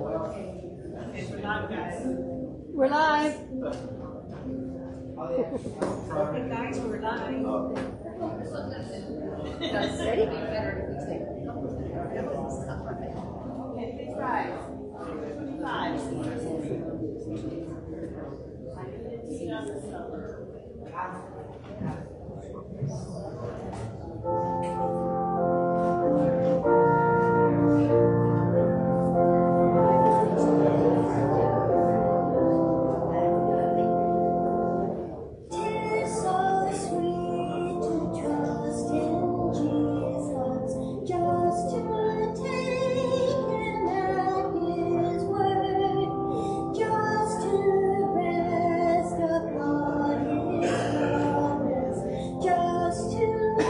We're live, guys. We're live. Okay, guys, we're live. Ready? Okay, please rise. Rise. Just to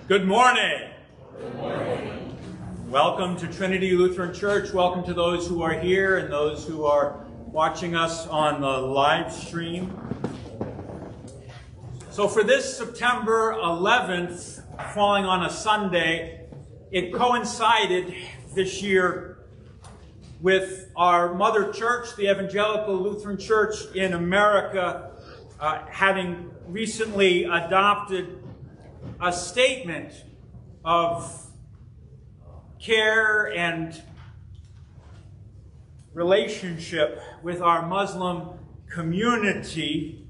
Good morning. Good morning. Welcome to Trinity Lutheran Church. Welcome to those who are here and those who are watching us on the live stream. So for this September 11th, falling on a Sunday, it coincided this year with our mother church, the Evangelical Lutheran Church in America, having recently adopted a statement of care and relationship with our Muslim community.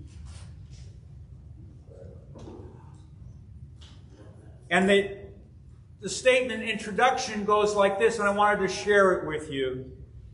And the statement introduction goes like this, and I wanted to share it with you.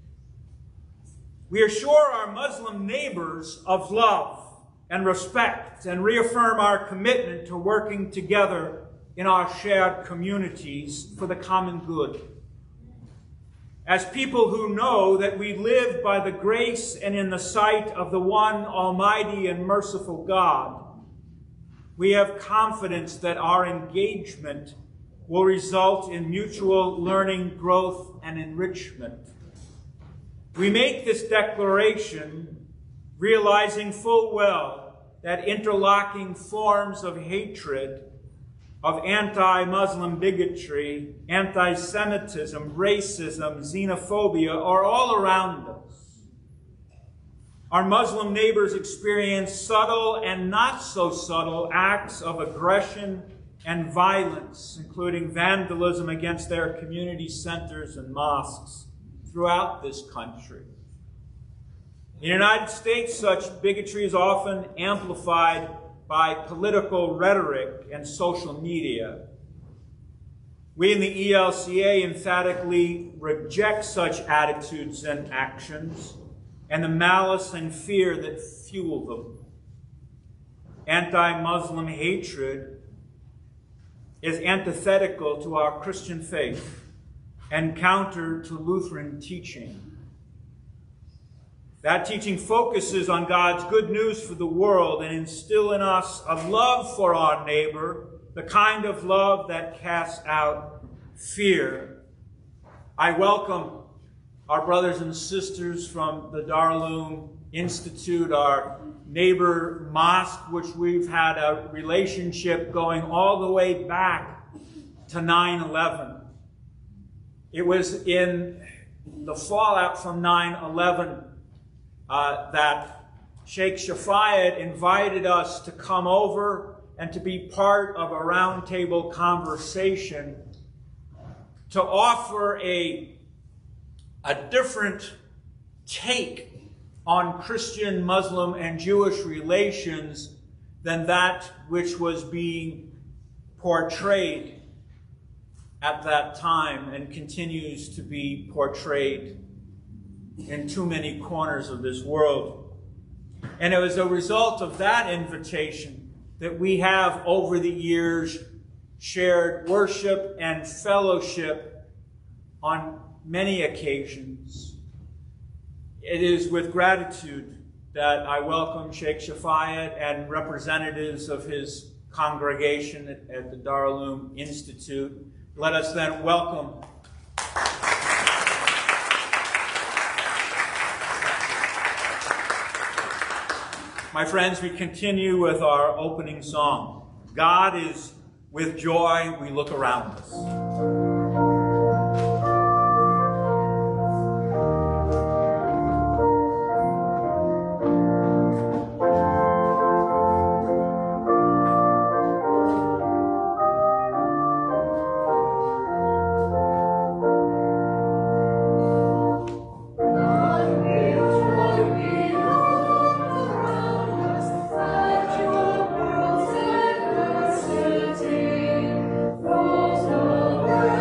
We assure our Muslim neighbors of love and respect, and reaffirm our commitment to working together in our shared communities for the common good. As people who know that we live by the grace and in the sight of the one Almighty and merciful God, we have confidence that our engagement will result in mutual learning, growth, and enrichment. We make this declaration realizing full well that interlocking forms of hatred, of anti-Muslim bigotry, anti-Semitism, racism, xenophobia are all around us. Our Muslim neighbors experience subtle and not so subtle acts of aggression and violence, including vandalism against their community centers and mosques throughout this country. In the United States, such bigotry is often amplified by political rhetoric and social media. We in the ELCA emphatically reject such attitudes and actions and the malice and fear that fuel them. Anti-Muslim hatred is antithetical to our Christian faith and counter to Lutheran teaching. That teaching focuses on God's good news for the world and instills in us a love for our neighbor, the kind of love that casts out fear. I welcome our brothers and sisters from the Darulum Institute, our neighbor mosque, which we've had a relationship going all the way back to 9/11. It was in the fallout from 9/11 that Sheikh Shafayat invited us to come over and to be part of a roundtable conversation to offer a different take on Christian, Muslim, and Jewish relations than that which was being portrayed at that time and continues to be portrayed in too many corners of this world. And it was a result of that invitation that we have over the years shared worship and fellowship on many occasions. It is with gratitude that I welcome Sheikh Shafayat and representatives of his congregation at the Darulum Institute. Let us then welcome my friends. We continue with our opening song. God is with joy, we look around us. World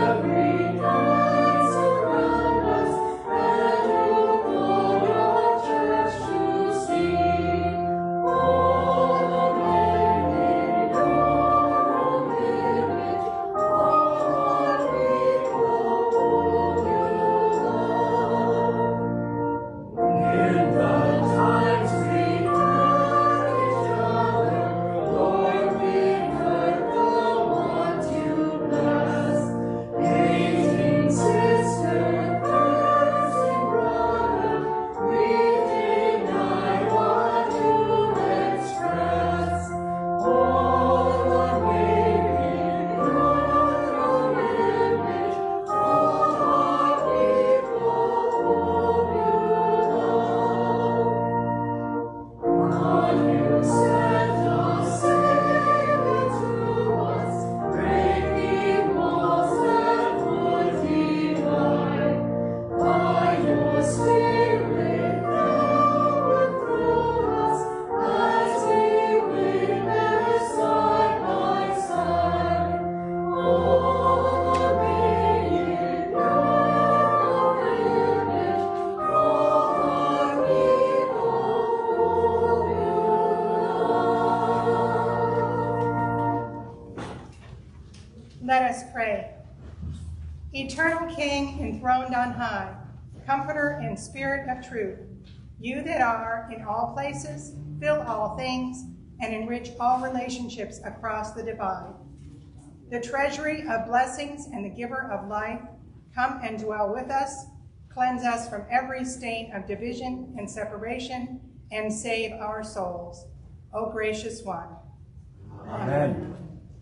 Let us pray. Eternal King, enthroned on high, Comforter and Spirit of truth, you that are in all places, fill all things, and enrich all relationships across the divide. The treasury of blessings and the giver of life, come and dwell with us, cleanse us from every stain of division and separation, and save our souls. O gracious one. Amen.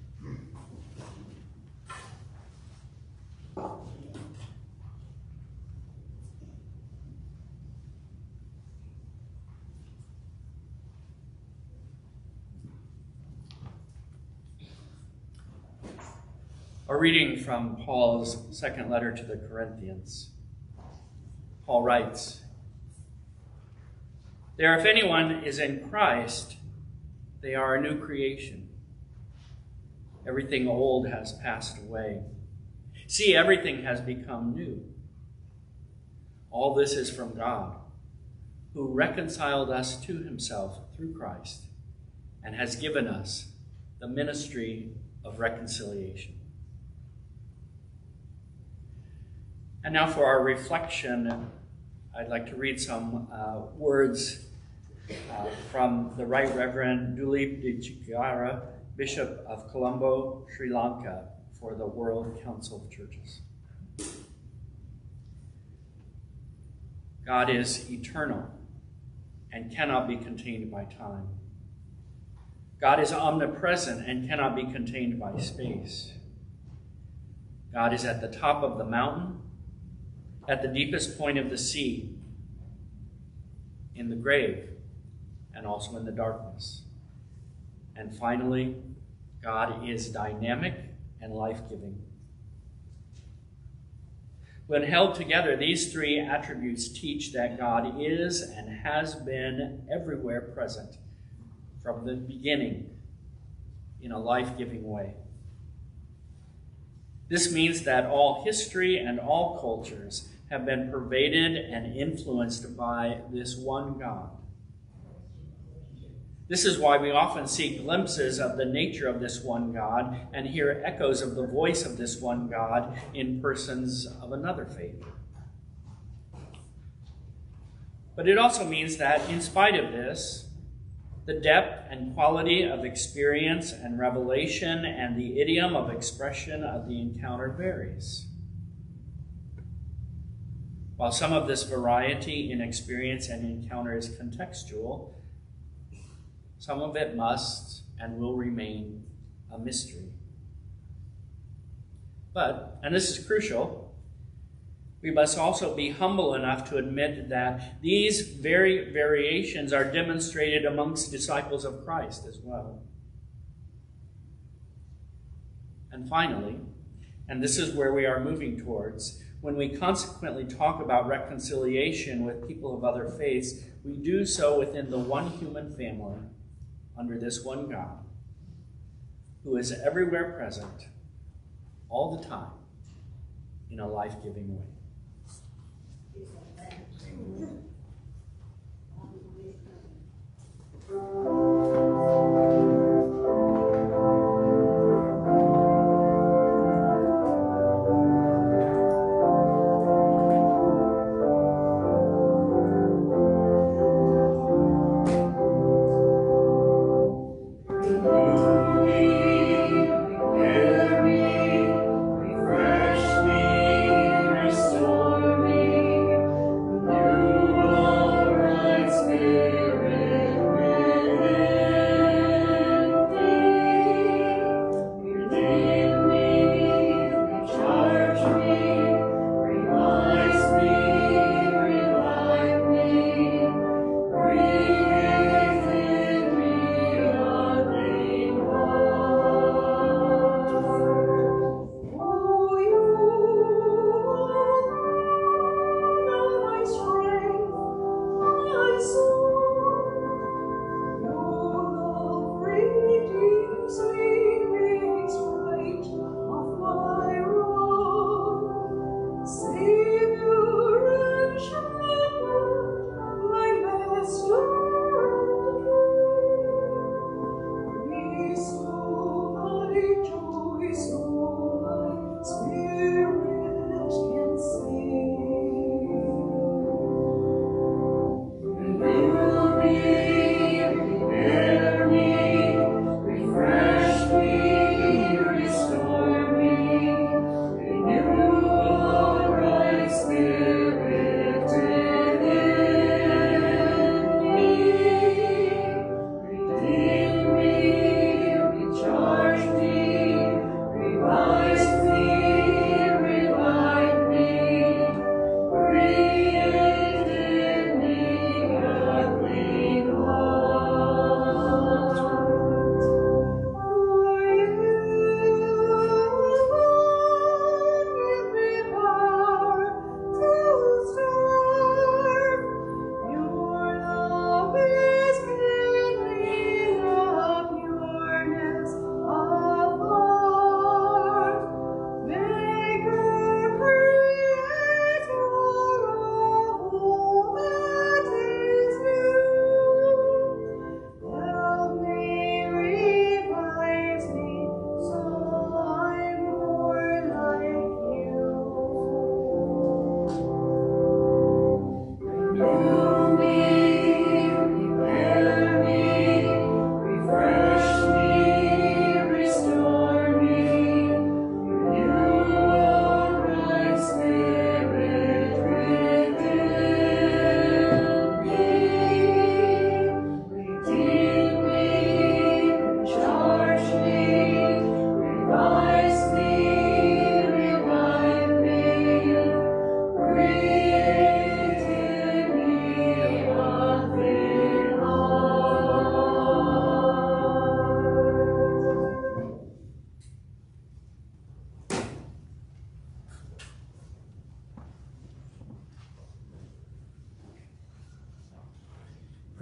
A reading from Paul's second letter to the Corinthians. Paul writes, "There, if anyone is in Christ, they are a new creation. Everything old has passed away. See, everything has become new. All this is from God, who reconciled us to himself through Christ and has given us the ministry of reconciliation." And now for our reflection, I'd like to read some words from the Right Reverend Dulip de Chikara, Bishop of Colombo, Sri Lanka, for the World Council of Churches. God is eternal and cannot be contained by time. God is omnipresent and cannot be contained by space. God is at the top of the mountain, at the deepest point of the sea, in the grave, and also in the darkness. And finally, God is dynamic and life-giving. When held together, these three attributes teach that God is and has been everywhere present from the beginning in a life-giving way. This means that all history and all cultures have been pervaded and influenced by this one God. This is why we often see glimpses of the nature of this one God and hear echoes of the voice of this one God in persons of another faith. But it also means that in spite of this, the depth and quality of experience and revelation and the idiom of expression of the encounter varies. While some of this variety in experience and encounter is contextual, some of it must and will remain a mystery. But, and this is crucial, we must also be humble enough to admit that these very variations are demonstrated amongst disciples of Christ as well. And finally, and this is where we are moving towards, when we consequently talk about reconciliation with people of other faiths, we do so within the one human family under this one God, who is everywhere present, all the time, in a life-giving way.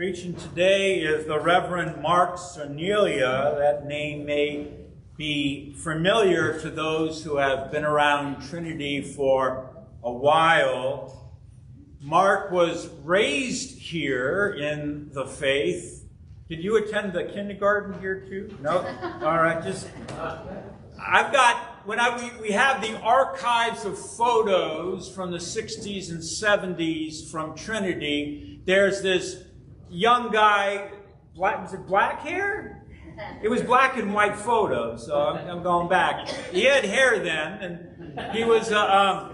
Preaching today is the Reverend Mark Cerniglia. That name may be familiar to those who have been around Trinity for a while. Mark was raised here in the faith. Did you attend the kindergarten here too? No? All right, I've got, we have the archives of photos from the 60s and 70s from Trinity. There's this young guy, was it black hair? It was black and white photos, so I'm going back. He had hair then, and he was a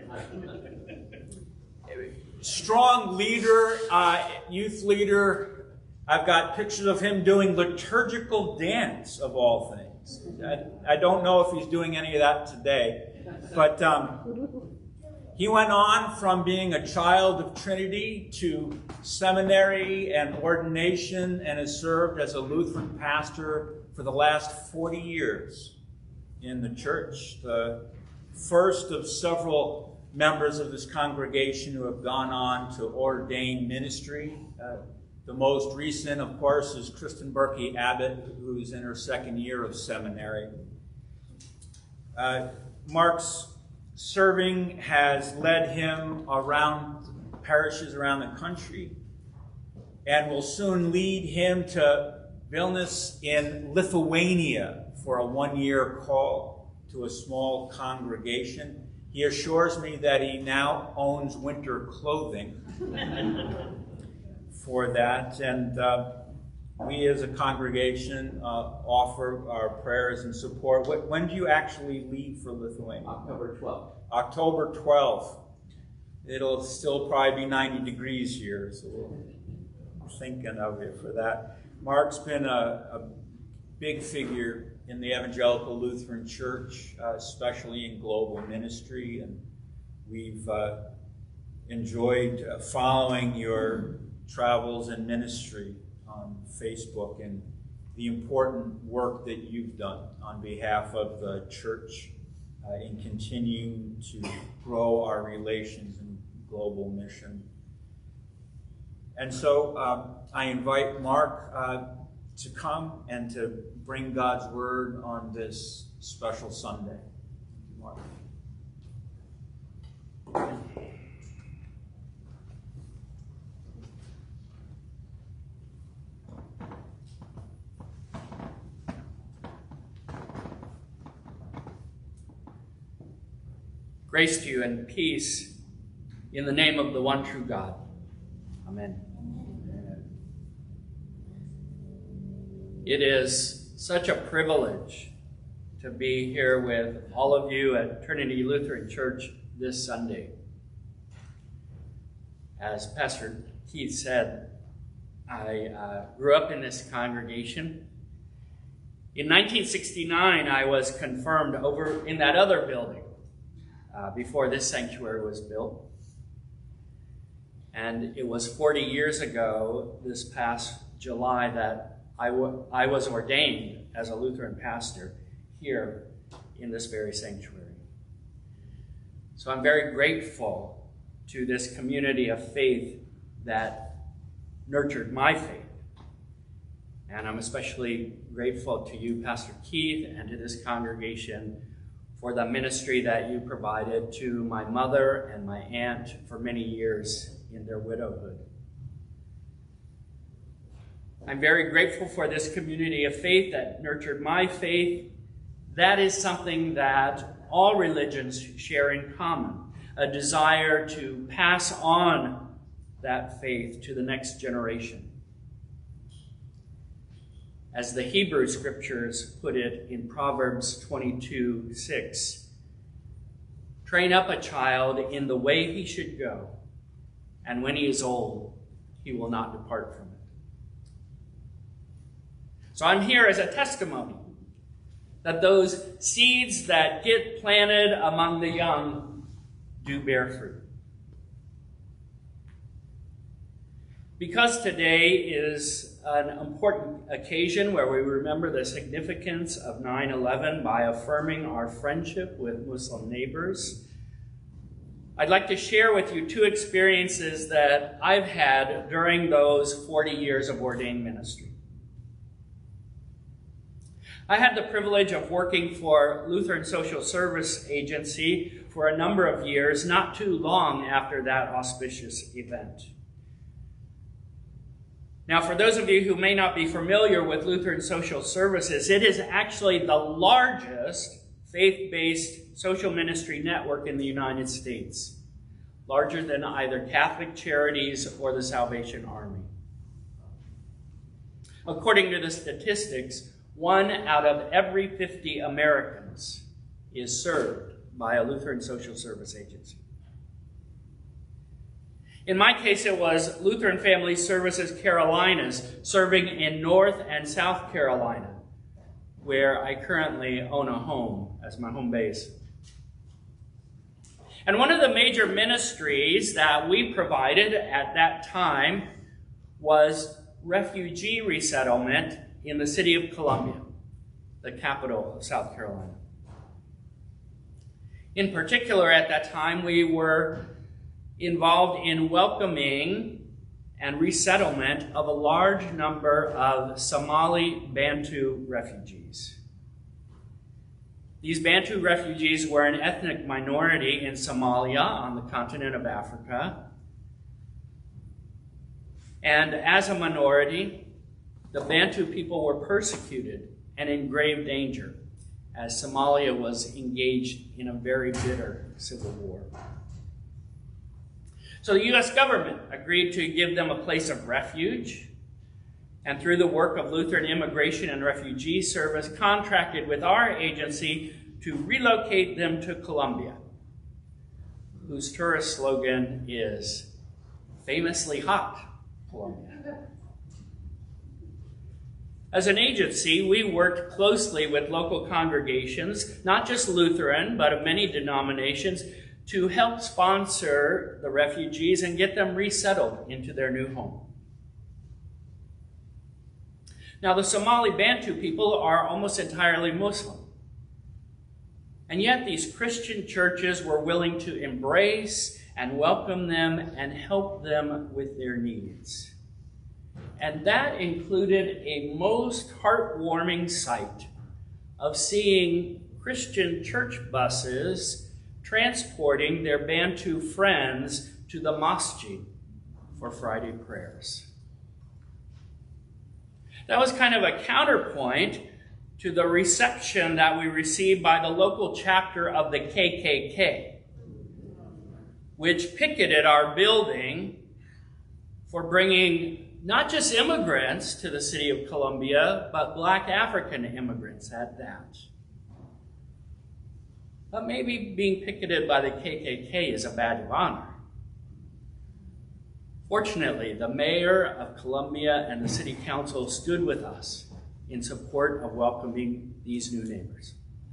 strong leader, youth leader. I've got pictures of him doing liturgical dance, of all things. I don't know if he's doing any of that today, but he went on from being a child of Trinity to seminary and ordination, and has served as a Lutheran pastor for the last 40 years in the church. The first of several members of this congregation who have gone on to ordain ministry. The most recent, of course, is Kristen Berkey Abbott, who's in her second year of seminary. Mark's serving has led him around parishes around the country and will soon lead him to Vilnius in Lithuania for a one-year call to a small congregation. He assures me that he now owns winter clothing for that, and we as a congregation offer our prayers and support. When do you actually leave for Lithuania? October 12th. October 12th. It'll still probably be 90 degrees here, so we're thinking of you for that. Mark's been a big figure in the Evangelical Lutheran Church, especially in global ministry, and we've enjoyed following your travels and ministry on Facebook and the important work that you've done on behalf of the church in continuing to grow our relations in global mission. And so I invite Mark to come and to bring God's word on this special Sunday. Mark. Grace to you and peace in the name of the one true God. Amen. It is such a privilege to be here with all of you at Trinity Lutheran Church this Sunday. As Pastor Keith said, I grew up in this congregation. In 1969, I was confirmed over in that other building before this sanctuary was built. And it was 40 years ago, this past July, that I was ordained as a Lutheran pastor here in this very sanctuary. So I'm very grateful to this community of faith that nurtured my faith. And I'm especially grateful to you, Pastor Keith, and to this congregation for the ministry that you provided to my mother and my aunt for many years in their widowhood. I'm very grateful for this community of faith that nurtured my faith. That is something that all religions share in common, a desire to pass on that faith to the next generation. As the Hebrew scriptures put it in Proverbs 22:6, train up a child in the way he should go, and when he is old, he will not depart from it. So I'm here as a testimony that those seeds that get planted among the young do bear fruit. Because today is an important occasion where we remember the significance of 9/11 by affirming our friendship with Muslim neighbors, I'd like to share with you two experiences that I've had during those 40 years of ordained ministry. I had the privilege of working for Lutheran Social Service Agency for a number of years, not too long after that auspicious event. Now, for those of you who may not be familiar with Lutheran Social Services, it is actually the largest faith-based social ministry network in the United States, larger than either Catholic Charities or the Salvation Army. According to the statistics, 1 out of every 50 Americans is served by a Lutheran Social Service agency. In my case, it was Lutheran Family Services Carolinas, serving in North and South Carolina, where I currently own a home as my home base. And one of the major ministries that we provided at that time was refugee resettlement in the city of Columbia, the capital of South Carolina. In particular, at that time, we were involved in welcoming and resettlement of a large number of Somali Bantu refugees. These Bantu refugees were an ethnic minority in Somalia on the continent of Africa. And as a minority, the Bantu people were persecuted and in grave danger as Somalia was engaged in a very bitter civil war. So the U.S. government agreed to give them a place of refuge, and through the work of Lutheran Immigration and Refugee Service, contracted with our agency to relocate them to Columbia, whose tourist slogan is famously hot, Columbia. As an agency, we worked closely with local congregations, not just Lutheran, but of many denominations, to help sponsor the refugees and get them resettled into their new home. Now, the Somali Bantu people are almost entirely Muslim. And yet these Christian churches were willing to embrace and welcome them and help them with their needs. And that included a most heartwarming sight of seeing Christian church buses transporting their Bantu friends to the mosque for Friday prayers. That was kind of a counterpoint to the reception that we received by the local chapter of the KKK, which picketed our building for bringing not just immigrants to the city of Columbia, but Black African immigrants at that. But maybe being picketed by the KKK is a badge of honor. Fortunately, the mayor of Columbia and the city council stood with us in support of welcoming these new neighbors.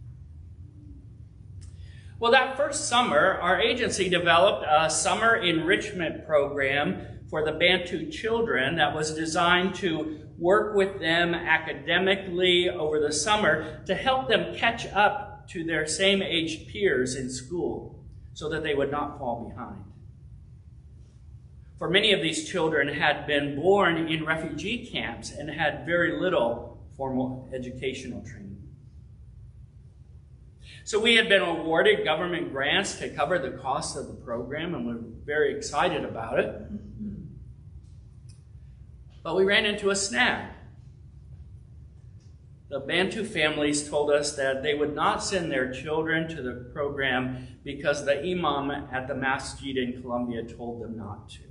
Well, that first summer, our agency developed a summer enrichment program for the Bantu children that was designed to work with them academically over the summer to help them catch up to their same-aged peers in school so that they would not fall behind. For many of these children had been born in refugee camps and had very little formal educational training. So we had been awarded government grants to cover the cost of the program, and we were very excited about it. But we ran into a snag. The Bantu families told us that they would not send their children to the program because the imam at the masjid in Columbia told them not to.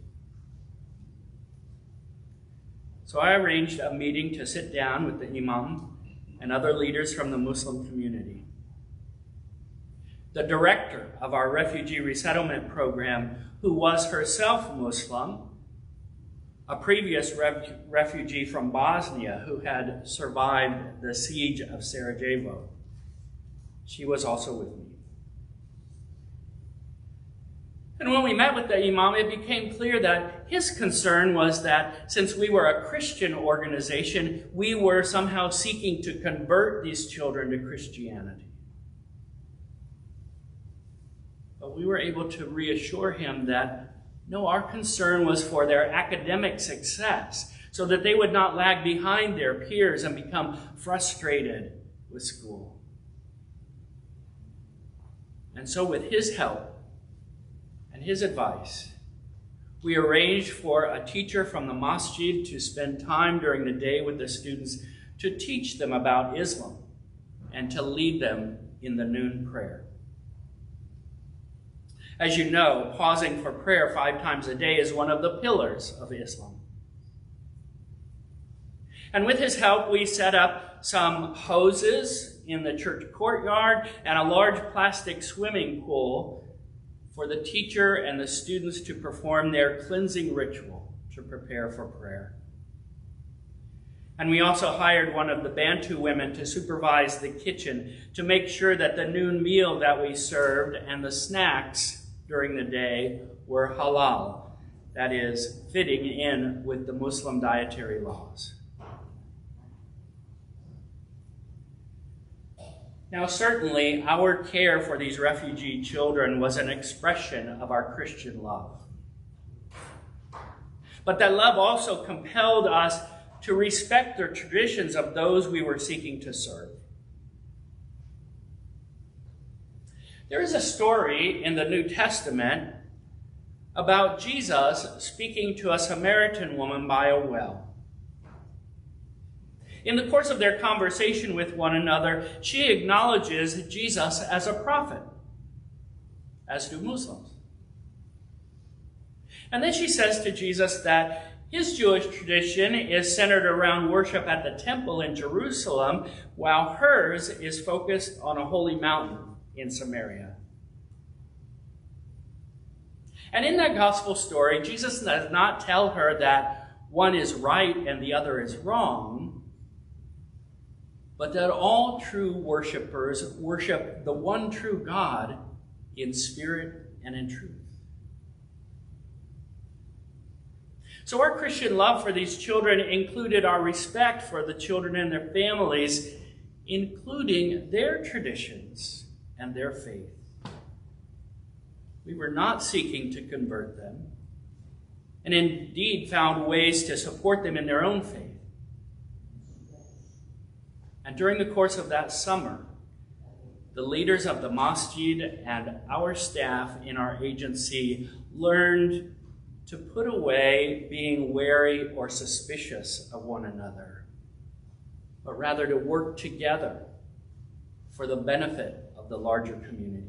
So I arranged a meeting to sit down with the imam and other leaders from the Muslim community. The director of our refugee resettlement program, who was herself Muslim, a previous refugee from Bosnia who had survived the siege of Sarajevo. She was also with me. And when we met with the imam, it became clear that his concern was that since we were a Christian organization, we were somehow seeking to convert these children to Christianity. But we were able to reassure him that, no, our concern was for their academic success, so that they would not lag behind their peers and become frustrated with school. And so with his help and his advice, we arranged for a teacher from the masjid to spend time during the day with the students to teach them about Islam and to lead them in the noon prayer. As you know, pausing for prayer 5 times a day is one of the pillars of Islam. And with his help, we set up some hoses in the church courtyard and a large plastic swimming pool for the teacher and the students to perform their cleansing ritual to prepare for prayer. And we also hired one of the Bantu women to supervise the kitchen to make sure that the noon meal that we served and the snacks during the day were halal, that is, fitting in with the Muslim dietary laws. Now, certainly, our care for these refugee children was an expression of our Christian love. But that love also compelled us to respect the traditions of those we were seeking to serve. There is a story in the New Testament about Jesus speaking to a Samaritan woman by a well. In the course of their conversation with one another, she acknowledges Jesus as a prophet, as do Muslims. And then she says to Jesus that his Jewish tradition is centered around worship at the temple in Jerusalem, while hers is focused on a holy mountain in Samaria. And in that gospel story, Jesus does not tell her that one is right and the other is wrong, but that all true worshipers worship the one true God in spirit and in truth. So our Christian love for these children included our respect for the children and their families, including their traditions and their faith. We were not seeking to convert them, and indeed found ways to support them in their own faith. And during the course of that summer, the leaders of the masjid and our staff in our agency learned to put away being wary or suspicious of one another, but rather to work together for the benefit of the larger community.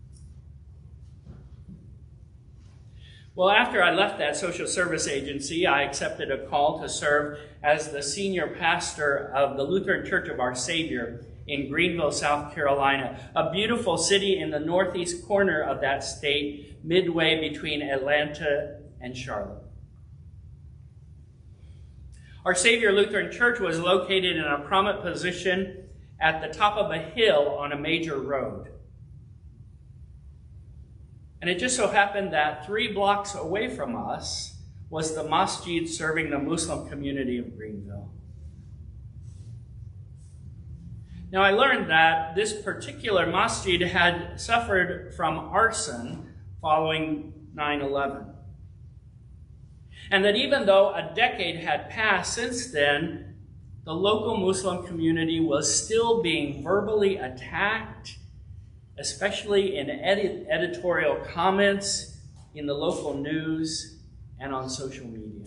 Well, after I left that social service agency, I accepted a call to serve as the senior pastor of the Lutheran Church of Our Savior in Greenville, South Carolina, a beautiful city in the northeast corner of that state, midway between Atlanta and Charlotte. Our Savior Lutheran Church was located in a prominent position at the top of a hill on a major road. And it just so happened that 3 blocks away from us was the masjid serving the Muslim community of Greenville. Now, I learned that this particular masjid had suffered from arson following 9/11. And that even though a decade had passed since then, the local Muslim community was still being verbally attacked, especially in editorial comments in the local news and on social media.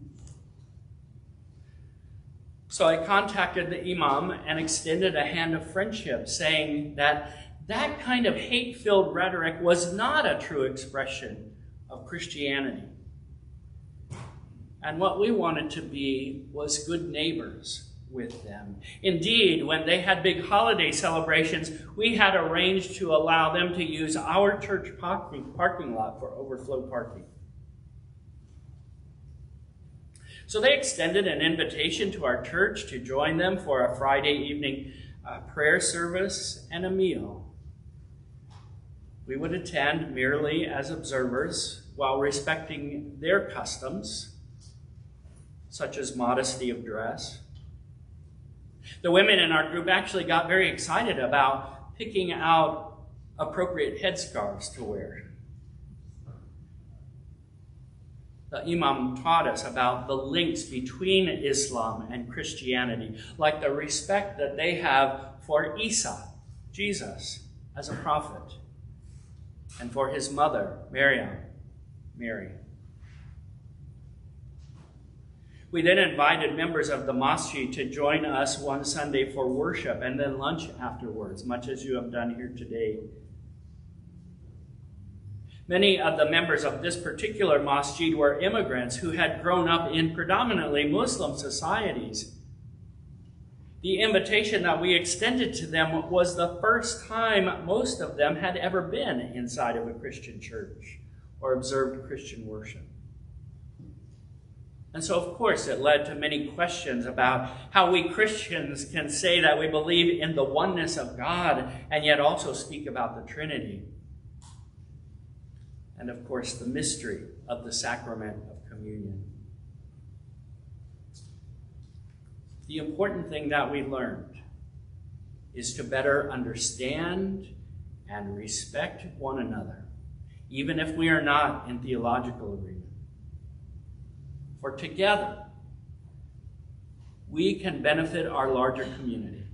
So I contacted the imam and extended a hand of friendship, saying that that kind of hate-filled rhetoric was not a true expression of Christianity. And what we wanted to be was good neighbors with them. Indeed, when they had big holiday celebrations, we had arranged to allow them to use our church parking lot for overflow parking. So they extended an invitation to our church to join them for a Friday evening prayer service and a meal. We would attend merely as observers while respecting their customs, such as modesty of dress. The women in our group actually got very excited about picking out appropriate headscarves to wear. The Imam taught us about the links between Islam and Christianity, like the respect that they have for Isa, Jesus, as a prophet, and for his mother, Mary. We then invited members of the mosque to join us one Sunday for worship and then lunch afterwards, much as you have done here today. Many of the members of this particular mosque were immigrants who had grown up in predominantly Muslim societies. The invitation that we extended to them was the first time most of them had ever been inside of a Christian church or observed Christian worship. And so, of course, it led to many questions about how we Christians can say that we believe in the oneness of God and yet also speak about the Trinity. And, of course, the mystery of the sacrament of communion. The important thing that we learned is to better understand and respect one another, even if we are not in theological agreement. For together, we can benefit our larger community.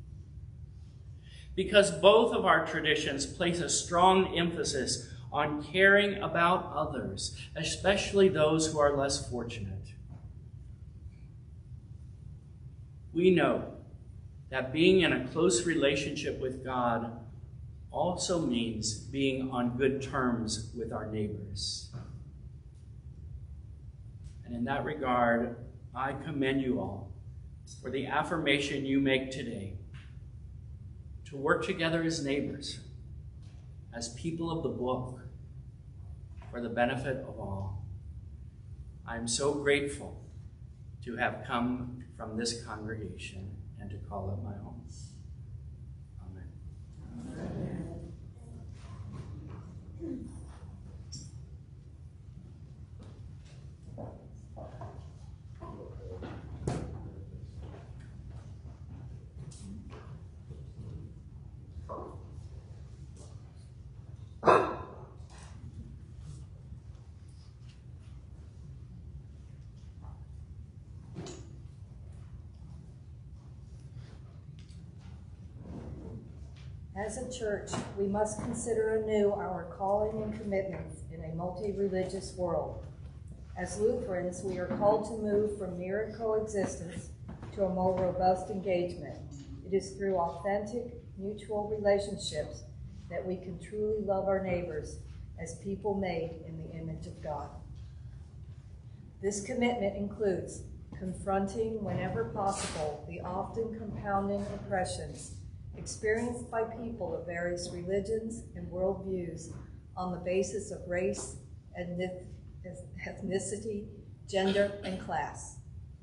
Because both of our traditions place a strong emphasis on caring about others, especially those who are less fortunate. We know that being in a close relationship with God also means being on good terms with our neighbors. And in that regard, I commend you all for the affirmation you make today to work together as neighbors, as people of the book, for the benefit of all. I am so grateful to have come from this congregation and to call it my own. Amen. Amen. As a church, we must consider anew our calling and commitments in a multi-religious world. As Lutherans, we are called to move from mere coexistence to a more robust engagement. It is through authentic, mutual relationships that we can truly love our neighbors as people made in the image of God. This commitment includes confronting, whenever possible, the often compounding oppressions experienced by people of various religions and worldviews on the basis of race, ethnicity, gender, and class.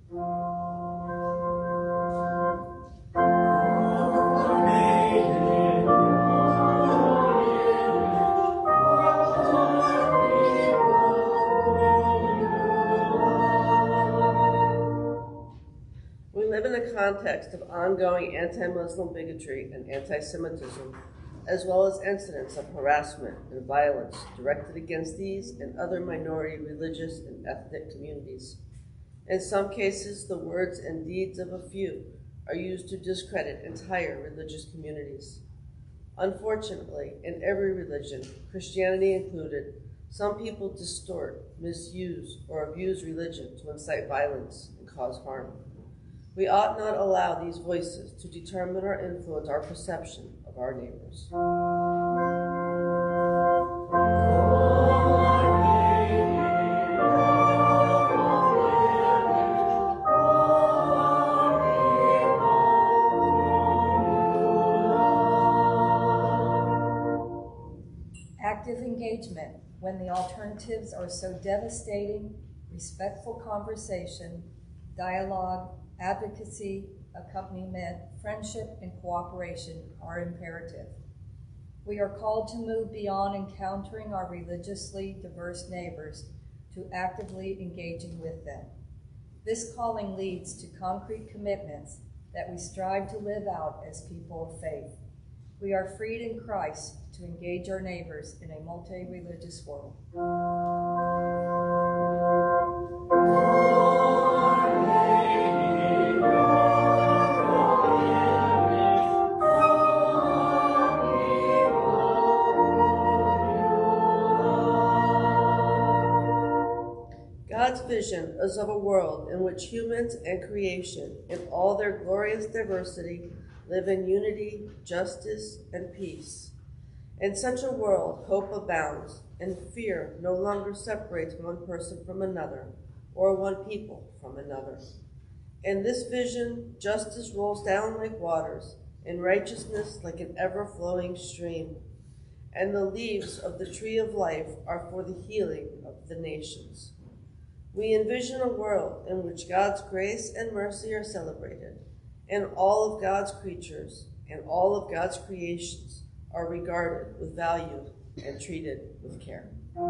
We live in a context of ongoing anti-Muslim bigotry and anti-Semitism, as well as incidents of harassment and violence directed against these and other minority religious and ethnic communities. In some cases, the words and deeds of a few are used to discredit entire religious communities. Unfortunately, in every religion, Christianity included, some people distort, misuse, or abuse religion to incite violence and cause harm. We ought not allow these voices to determine or influence our perception of our neighbors. Active engagement, when the alternatives are so devastating, respectful conversation, dialogue, advocacy, accompaniment, friendship, and cooperation are imperative. We are called to move beyond encountering our religiously diverse neighbors to actively engaging with them. This calling leads to concrete commitments that we strive to live out as people of faith. We are freed in Christ to engage our neighbors in a multi-religious world. God's vision is of a world in which humans and creation, in all their glorious diversity, live in unity, justice, and peace. In such a world, hope abounds, and fear no longer separates one person from another, or one people from another. In this vision, justice rolls down like waters, and righteousness like an ever-flowing stream. And the leaves of the tree of life are for the healing of the nations. We envision a world in which God's grace and mercy are celebrated, and all of God's creatures and all of God's creations are regarded with value and treated with care.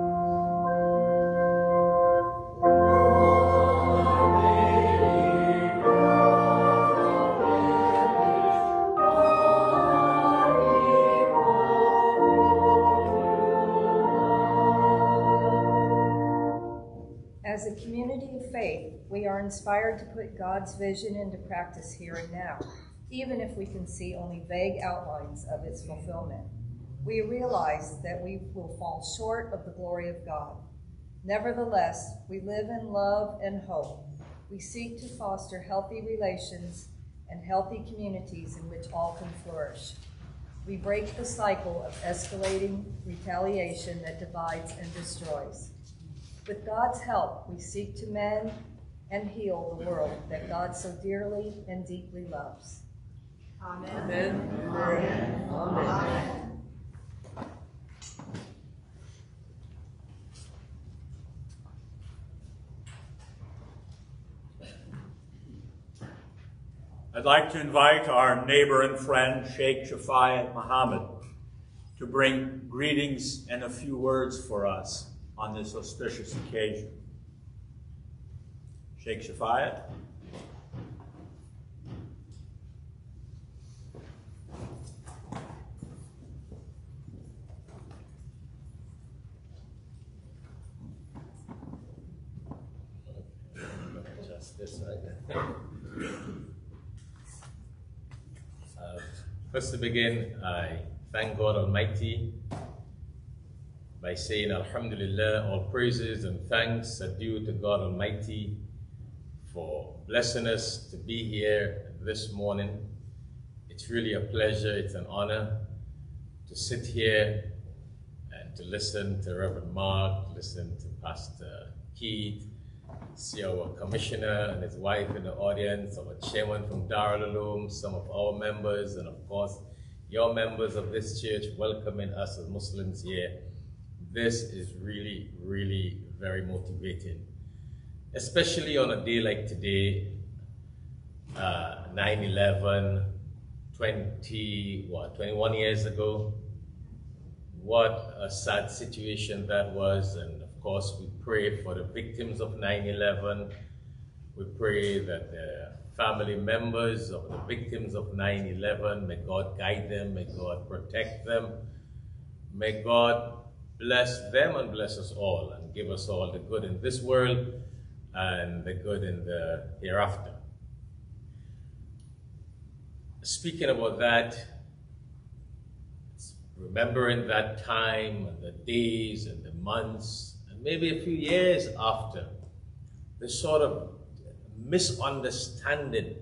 As a community of faith, we are inspired to put God's vision into practice here and now, even if we can see only vague outlines of its fulfillment. We realize that we will fall short of the glory of God. Nevertheless, we live in love and hope. We seek to foster healthy relations and healthy communities in which all can flourish. We break the cycle of escalating retaliation that divides and destroys. With God's help, we seek to mend and heal the world that God so dearly and deeply loves. Amen. Amen. Amen. Amen. Amen. I'd like to invite our neighbor and friend, Sheikh Shafayat Muhammad, to bring greetings and a few words for us on this auspicious occasion. Sheikh Shafayat. Just this right. First to begin, I thank God Almighty by saying, Alhamdulillah, all praises and thanks are due to God Almighty for blessing us to be here this morning. It's really a pleasure, it's an honor to sit here and to listen to Reverend Mark, listen to Pastor Keith, see our commissioner and his wife in the audience, our chairman from Darul Uloom, some of our members, and of course, your members of this church welcoming us as Muslims here. This is really, really very motivating, especially on a day like today, 9/11, 21 years ago. What a sad situation that was, and of course we pray for the victims of 9/11. We pray that the family members of the victims of 9/11, may God guide them, may God protect them, may God bless them and bless us all and give us all the good in this world and the good in the hereafter. Speaking about that, remembering that time and the days and the months and maybe a few years after, the sort of misunderstanding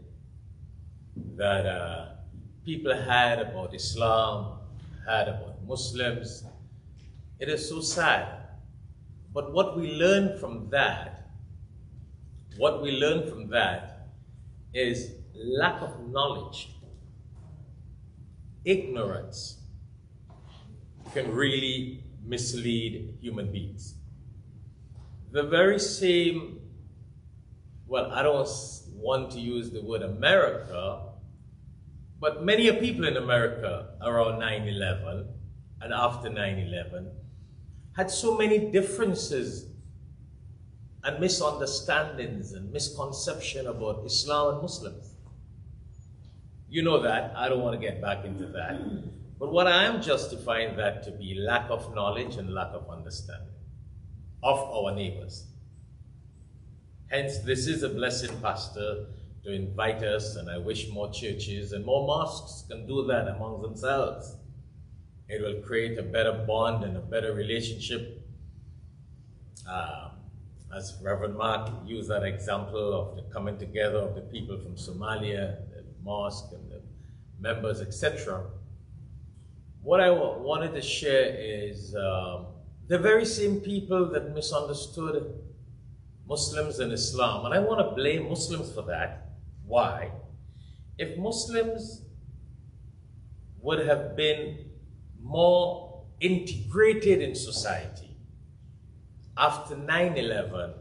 that people had about Islam, had about Muslims. It is so sad. But what we learn from that is lack of knowledge. Ignorance can really mislead human beings. The very same, well, I don't want to use the word America, but many people in America around 9/11 and after 9/11 had so many differences and misunderstandings and misconception about Islam and Muslims. You know that. I don't want to get back into that. But what I am justifying that to be lack of knowledge and lack of understanding of our neighbors. Hence, this is a blessing, Pastor, to invite us, and I wish more churches and more mosques can do that among themselves. It will create a better bond and a better relationship. As Reverend Mark used that example of the coming together of the people from Somalia, the mosque and the members, etc. What I wanted to share is the very same people that misunderstood Muslims and Islam, and I want to blame Muslims for that. Why? If Muslims would have been more integrated in society after 9/11,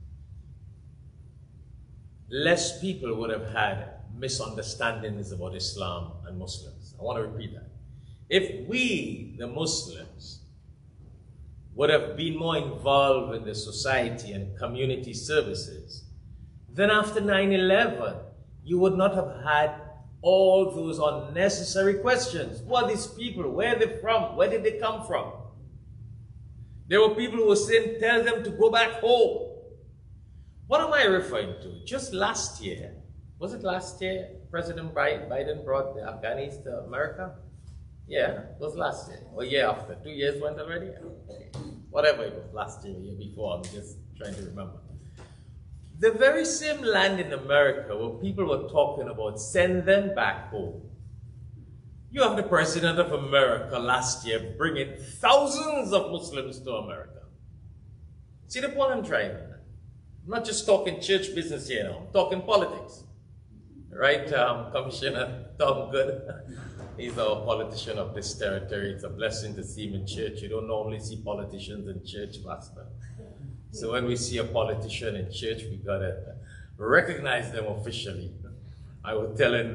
less people would have had misunderstandings about Islam and Muslims. I want to repeat that. If we, the Muslims, would have been more involved in the society and community services, then after 9/11, you would not have had all those unnecessary questions. Who are these people? Where are they from? Where did they come from? There were people who were saying, tell them to go back home. What am I referring to? Just last year, was it last year, President Biden brought the Afghanis to America? Yeah, it was last year, or year after. 2 years went already? Whatever it was, last year, year before, I'm just trying to remember. The very same land in America where people were talking about send them back home. You have the President of America last year bringing thousands of Muslims to America. See the point I'm trying to make? I'm not just talking church business here now, I'm talking politics. Right, Commissioner Tom Good? He's our politician of this territory. It's a blessing to see him in church. You don't normally see politicians in church, Pastor. So when we see a politician in church, we gotta recognize them officially. I was telling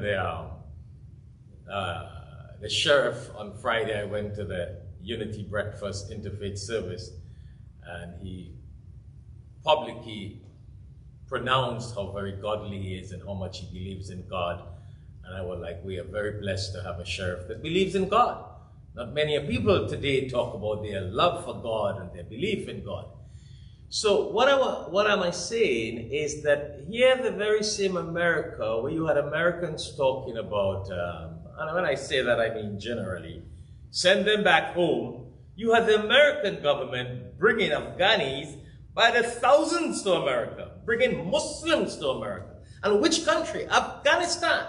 the sheriff on Friday, I went to the Unity Breakfast Interfaith Service, and he publicly pronounced how very godly he is and how much he believes in God. And I was like, we are very blessed to have a sheriff that believes in God. Not many people today talk about their love for God and their belief in God. So what am I saying is that here, the very same America, where you had Americans talking about, and when I say that, I mean generally, send them back home, you had the American government bringing Afghanis by the thousands to America, bringing Muslims to America. And which country? Afghanistan.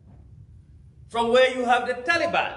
From where you have the Taliban,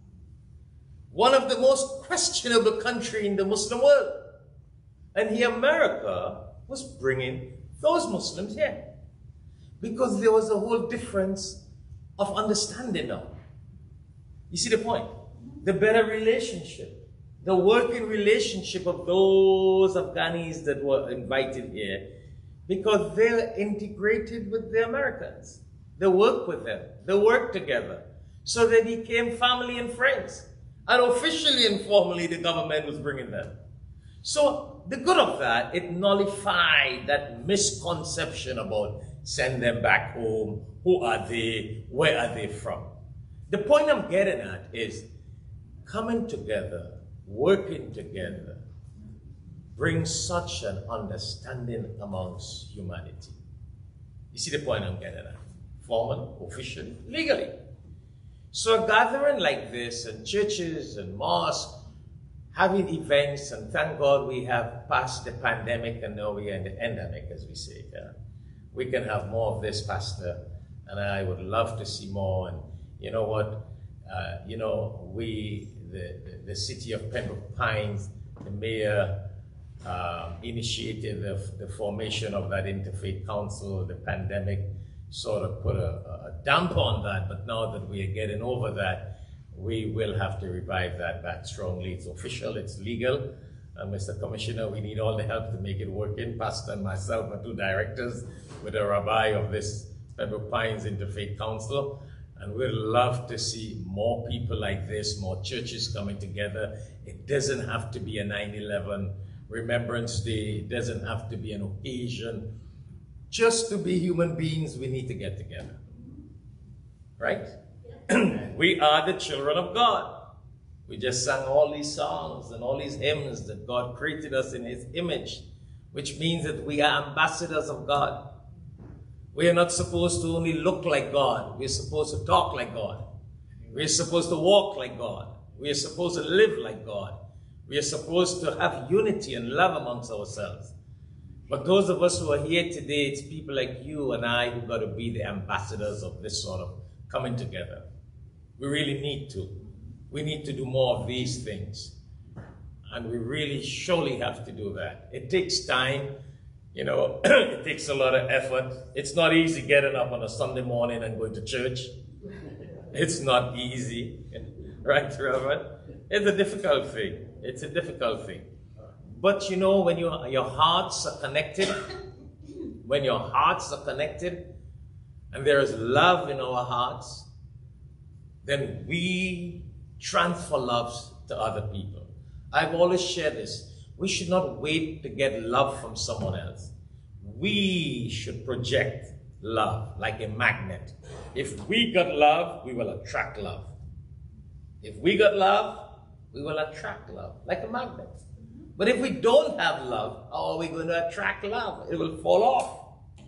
one of the most questionable countries in the Muslim world. And here America was bringing those Muslims here because there was a whole difference of understanding now. You see the point? The better relationship, the working relationship of those Afghanis that were invited here, because they're integrated with the Americans. They work with them. They work together. So they became family and friends. And officially and formally, the government was bringing them. So the good of that, it nullified that misconception about send them back home. Who are they? Where are they from? The point I'm getting at is coming together, working together, brings such an understanding amongst humanity. You see the point I'm getting at? Formally, officially, legally. So a gathering like this, and churches and mosques, having events, and thank God we have passed the pandemic and now we are in the endemic, as we say. We can have more of this, Pastor, and I would love to see more. And you know what? The city of Pembroke Pines, the mayor initiated the formation of that Interfaith Council. The pandemic sort of put a damper on that, but now that we are getting over that, we will have to revive that back strongly. It's official, it's legal. Mr. Commissioner, we need all the help to make it work in. Pastor and myself are two directors with a rabbi of this Pembroke Pines Interfaith Council. And we'd love to see more people like this, more churches coming together. It doesn't have to be a 9/11 Remembrance Day. It doesn't have to be an occasion. Just to be human beings, we need to get together. Right? We are the children of God. We just sang all these songs and all these hymns that God created us in his image, which means that we are ambassadors of God. We are not supposed to only look like God. We're supposed to talk like God. We're supposed to walk like God. We are supposed to live like God. We are supposed to have unity and love amongst ourselves. But those of us who are here today, it's people like you and I who got to be the ambassadors of this sort of coming together. We really need to. We need to do more of these things. And we really surely have to do that. It takes time. You know, it takes a lot of effort. It's not easy getting up on a Sunday morning and going to church. It's not easy. Right, Reverend? It's a difficult thing. It's a difficult thing. But you know, when your hearts are connected, when your hearts are connected, and there is love in our hearts, then we transfer love to other people. I've always shared this. We should not wait to get love from someone else. We should project love like a magnet. If we got love, we will attract love. If we got love, we will attract love like a magnet. But if we don't have love, how are we going to attract love? It will fall off.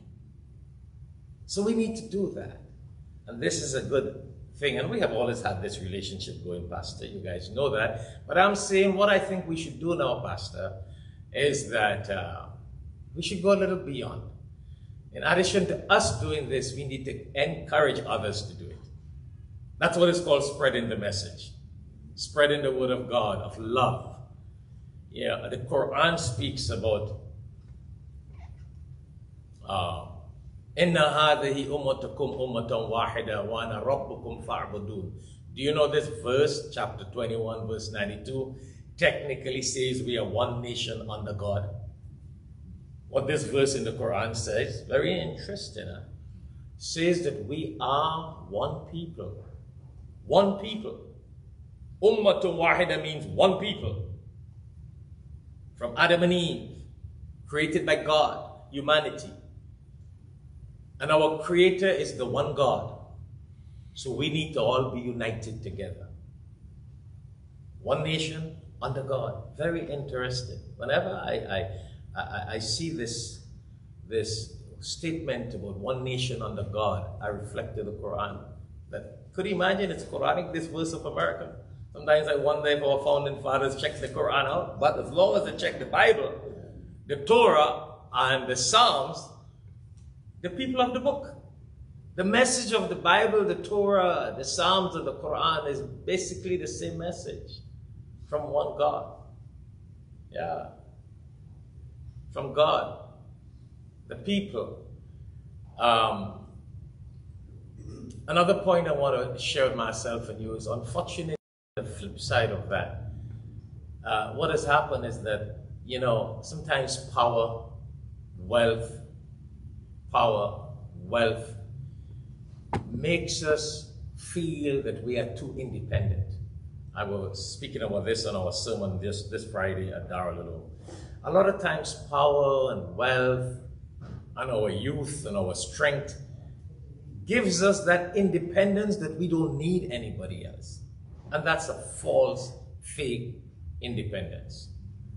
So we need to do that. And this is a good thing. And we have always had this relationship going, Pastor. You guys know that. But I'm saying what I think we should do now, Pastor, is that we should go a little beyond. In addition to us doing this, we need to encourage others to do it. That's what is called spreading the message. Spreading the word of God, of love. Yeah, the Quran speaks about Inna hadhihi ummatukum ummatan wahida wa ana rabbukum fa'budun. Do you know this verse, chapter 21, verse 92, technically says we are one nation under God? What this verse in the Quran says, very interesting, says that we are one people. One people. Ummatun wahida means one people. From Adam and Eve, created by God, humanity. And our Creator is the one God. So we need to all be united together. One nation under God. Very interesting. Whenever I see this statement about one nation under God, I reflect to the Quran. Could you imagine it's Quranic, this verse of America? Sometimes I wonder if our founding fathers checked the Quran out. But as long as they check the Bible, the Torah and the Psalms, the people of the book. The message of the Bible, the Torah, the Psalms, and the Quran is basically the same message from one God. Yeah. From God. The people. Another point I want to share with myself and you is, unfortunately, the flip side of that. What has happened is that, you know, sometimes power, wealth, makes us feel that we are too independent. I was speaking about this on our sermon this Friday at Darrell. A lot of times power and wealth and our youth and our strength gives us that independence that we don't need anybody else. And that's a false, fake independence.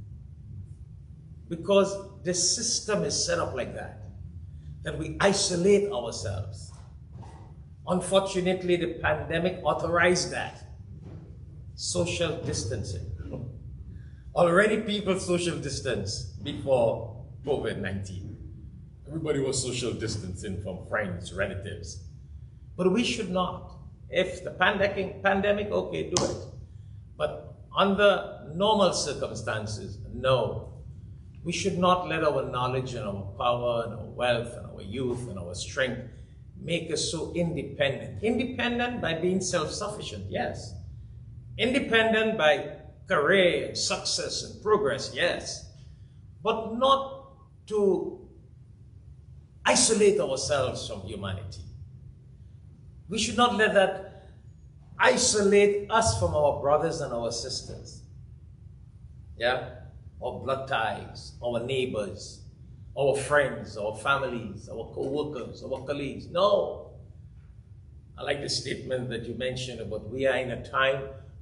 Because the system is set up like that we isolate ourselves. Unfortunately, the pandemic authorized that. Social distancing. Already people social distance before COVID-19. Everybody was social distancing from friends, relatives. But we should not. If the pandemic, okay, do it. But under normal circumstances, no. We should not let our knowledge and our power and our wealth and our youth and our strength make us so independent. Independent by being self-sufficient, yes. Independent by career and success and progress, yes. But not to isolate ourselves from humanity. We should not let that isolate us from our brothers and our sisters. Yeah? Our blood ties, our neighbors, our friends, our families, our co-workers, our colleagues. No. I like the statement that you mentioned about we are in a time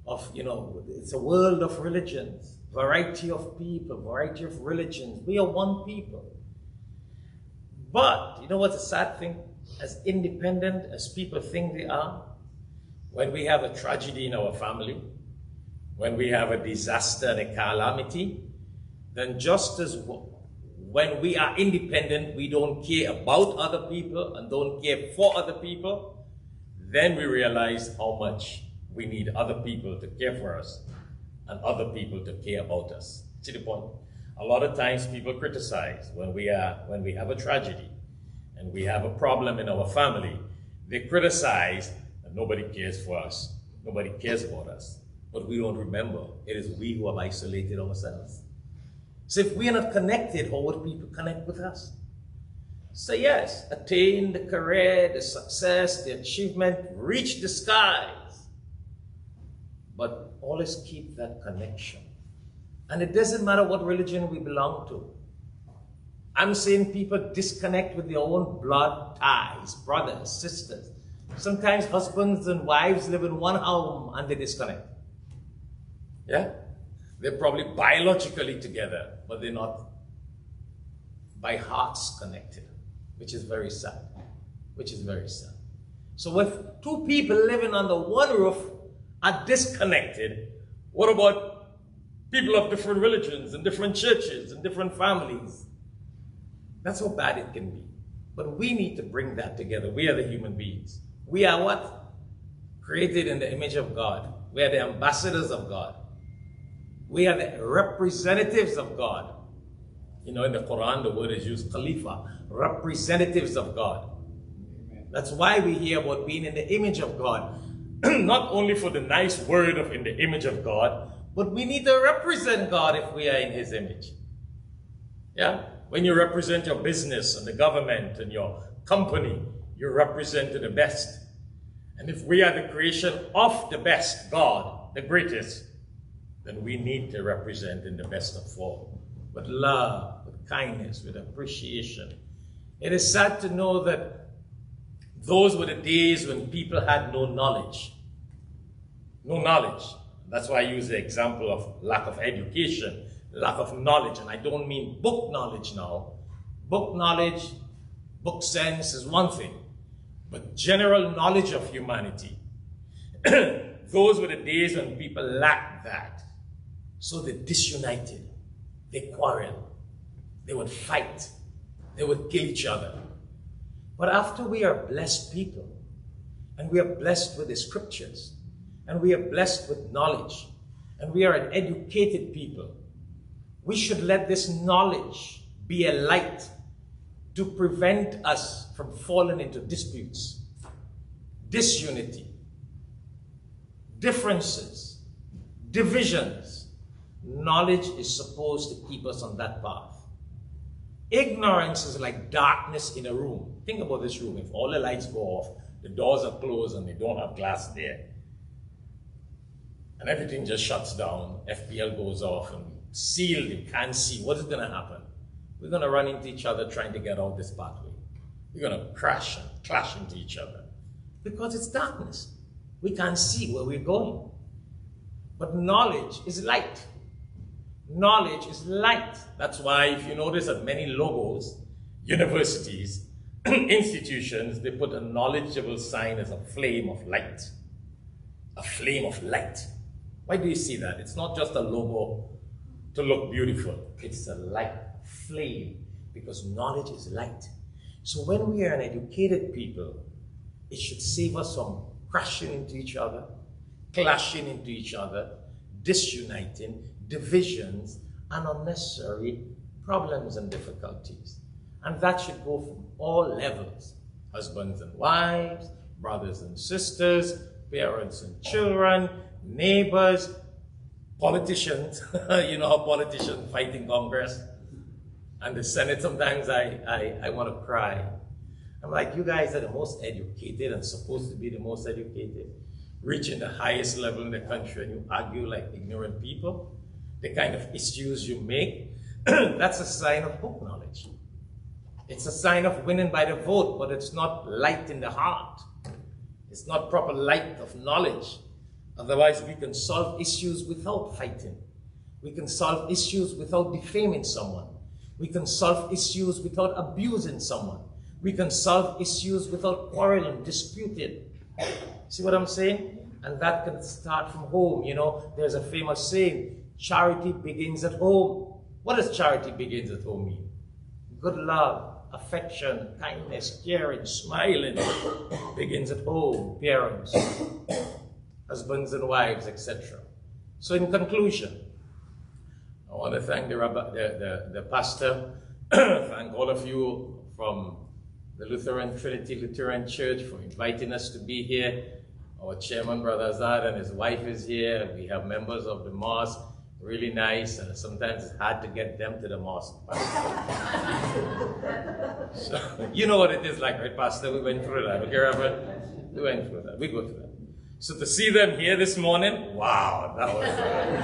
it's a world of religions, variety of people, variety of religions. We are one people. But you know what's a sad thing? As independent as people think they are, when we have a tragedy in our family, when we have a disaster and a calamity, then just as when we are independent, we don't care about other people and don't care for other people, then we realize how much we need other people to care for us and other people to care about us. See the point? A lot of times people criticize when we have a tragedy and we have a problem in our family. They criticize that nobody cares for us, nobody cares about us. But we don't remember, it is we who have isolated ourselves. So if we are not connected, how would people connect with us? So yes, attain the career, the success, the achievement, reach the skies. But always keep that connection. And it doesn't matter what religion we belong to. I'm saying people disconnect with their own blood ties, brothers, sisters. Sometimes husbands and wives live in one home and they disconnect. Yeah? They're probably biologically together, but they're not by hearts connected, which is very sad. Which is very sad. So if two people living under one roof are disconnected, what about people of different religions and different churches and different families? That's how bad it can be. But we need to bring that together. We are the human beings. We are what? Created in the image of God. We are the ambassadors of God. We are the representatives of God. You know, in the Quran, the word is used, Khalifa, representatives of God. That's why we hear about being in the image of God. Not only for the nice word of in the image of God, but we need to represent God if we are in his image. Yeah? When you represent your business and the government and your company, you represent the best. And if we are the creation of the best, God, the greatest, then we need to represent in the best of all. With love, with kindness, with appreciation. It is sad to know that those were the days when people had no knowledge. No knowledge. That's why I use the example of lack of education, lack of knowledge. And I don't mean book knowledge now. Book knowledge, book sense is one thing. But general knowledge of humanity. Those were the days when people lacked that. So they disunited. They quarreled. They would fight. They would kill each other. But after we are blessed people, and we are blessed with the scriptures, and we are blessed with knowledge, and we are an educated people, we should let this knowledge be a light to prevent us from falling into disputes, disunity, differences, divisions. Knowledge is supposed to keep us on that path. Ignorance is like darkness in a room. Think about this room. If all the lights go off, the doors are closed and they don't have glass there, and everything just shuts down, FPL goes off and sealed, you can't see, what is going to happen? We're going to run into each other trying to get out this pathway. We're going to crash and clash into each other because it's darkness. We can't see where we're going. But knowledge is light. Knowledge is light. That's why if you notice at many logos, universities, institutions, they put a knowledgeable sign as a flame of light. A flame of light. Why do you see that? It's not just a logo to look beautiful. It's a light, flame, because knowledge is light. So when we are an educated people, it should save us from crashing into each other, clashing into each other, disuniting, divisions, and unnecessary problems and difficulties. And that should go from all levels. Husbands and wives, brothers and sisters, parents and children, neighbors, politicians. You know how politicians fight in Congress and the Senate. Sometimes I want to cry. I'm like, you guys are the most educated and supposed to be the most educated, reaching the highest level in the country, and you argue like ignorant people. The kind of issues you make, that's a sign of book knowledge. It's a sign of winning by the vote, but it's not light in the heart. It's not proper light of knowledge. Otherwise, we can solve issues without fighting. We can solve issues without defaming someone. We can solve issues without abusing someone. We can solve issues without quarreling, disputing. See what I'm saying? And that can start from home. You know, there's a famous saying, charity begins at home. What does charity begins at home mean? Good love, affection, kindness, caring, smiling begins at home, parents, husbands and wives, etc. So in conclusion, I want to thank the pastor, thank all of you from the Trinity Lutheran Church for inviting us to be here. Our chairman, Brother Azad, and his wife is here. We have members of the mosque, really nice. Sometimes it's hard to get them to the mosque. So, you know what it is like, right, Pastor? We went through that. Okay, Reverend? We went through that. We go through that. So to see them here this morning, wow, that was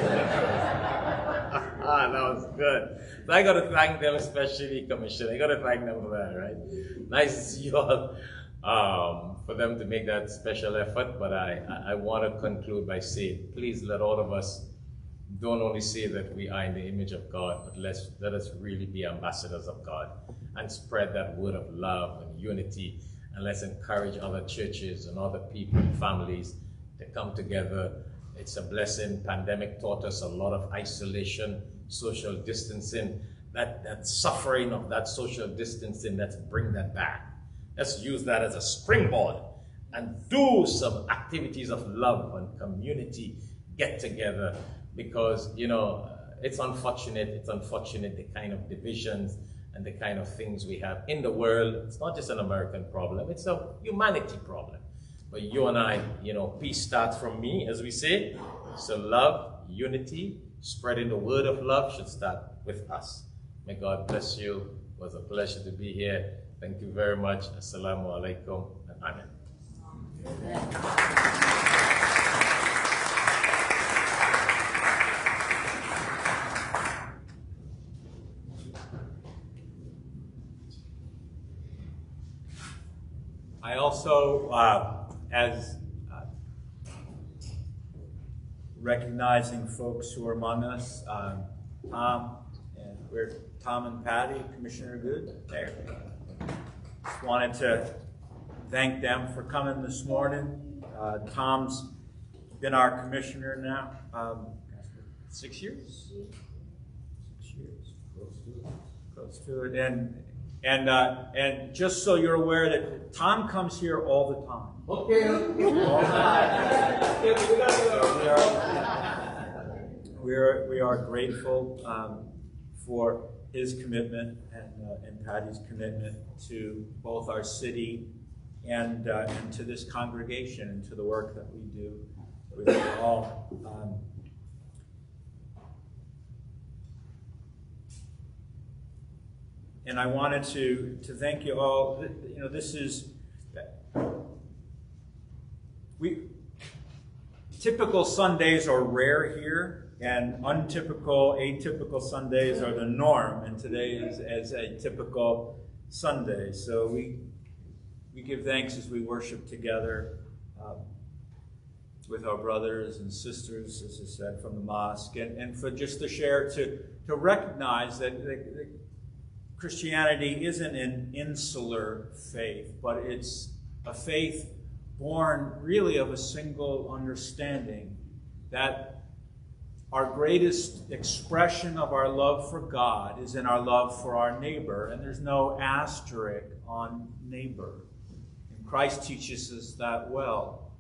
that was good. So I got to thank them, especially Commissioner. I got to thank them for that, right? Nice to see you all. For them to make that special effort, but I want to conclude by saying, please let all of us don't only say that we are in the image of God, but let us really be ambassadors of God and spread that word of love and unity, and let's encourage other churches and other people and families to come together. It's a blessing. Pandemic taught us a lot of isolation, social distancing, that suffering of that social distancing. Let's bring that back. Let's use that as a springboard and do some activities of love and community get together, because, you know, it's unfortunate the kind of divisions and the kind of things we have in the world. It's not just an American problem, it's a humanity problem. But you and I, you know, peace starts from me, as we say. So love, unity, spreading the word of love should start with us. May God bless you. It was a pleasure to be here. Thank you very much. Assalamu alaikum and amen. I also, as recognizing folks who are among us, Tom and Patty, Commissioner Good, there. Just wanted to thank them for coming this morning. Tom's been our commissioner now, 6 years? 6 years, close to it. And just so you're aware that Tom comes here all the time. Okay. We are grateful for his commitment and Patty's commitment to both our city and to this congregation and to the work that we do with you all. And I wanted to thank you all. You know, this is typical Sundays are rare here, and atypical Sundays are the norm. And today is as a typical Sunday. So we give thanks as we worship together with our brothers and sisters, as I said, from the mosque, and for just to share, to recognize that Christianity isn't an insular faith, but it's a faith born really of a single understanding that our greatest expression of our love for God is in our love for our neighbor, and there's no asterisk on neighbor. And Christ teaches us that well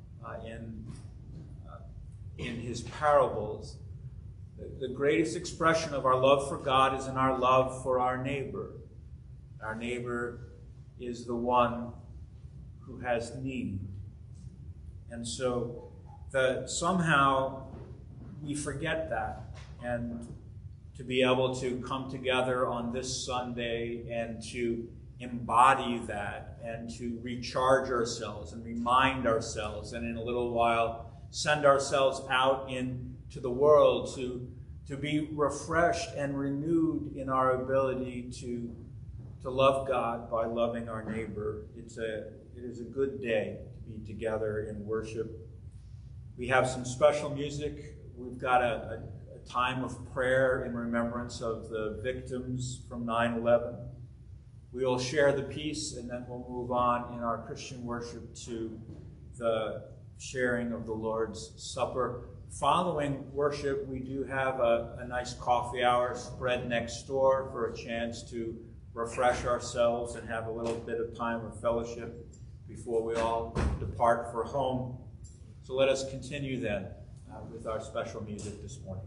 in his parables. The greatest expression of our love for God is in our love for our neighbor. Our neighbor is the one who has need. And so somehow we forget that, and to be able to come together on this Sunday and to embody that and to recharge ourselves and remind ourselves, and in a little while send ourselves out into the world to be refreshed and renewed in our ability to love God by loving our neighbor. It is a good day to be together in worship. We have some special music. We've got a time of prayer in remembrance of the victims from 9/11. We will share the peace, and then we'll move on in our Christian worship to the sharing of the Lord's Supper. Following worship, we do have a nice coffee hour spread next door for a chance to refresh ourselves and have a little bit of time of fellowship before we all depart for home. So let us continue then with our special music this morning.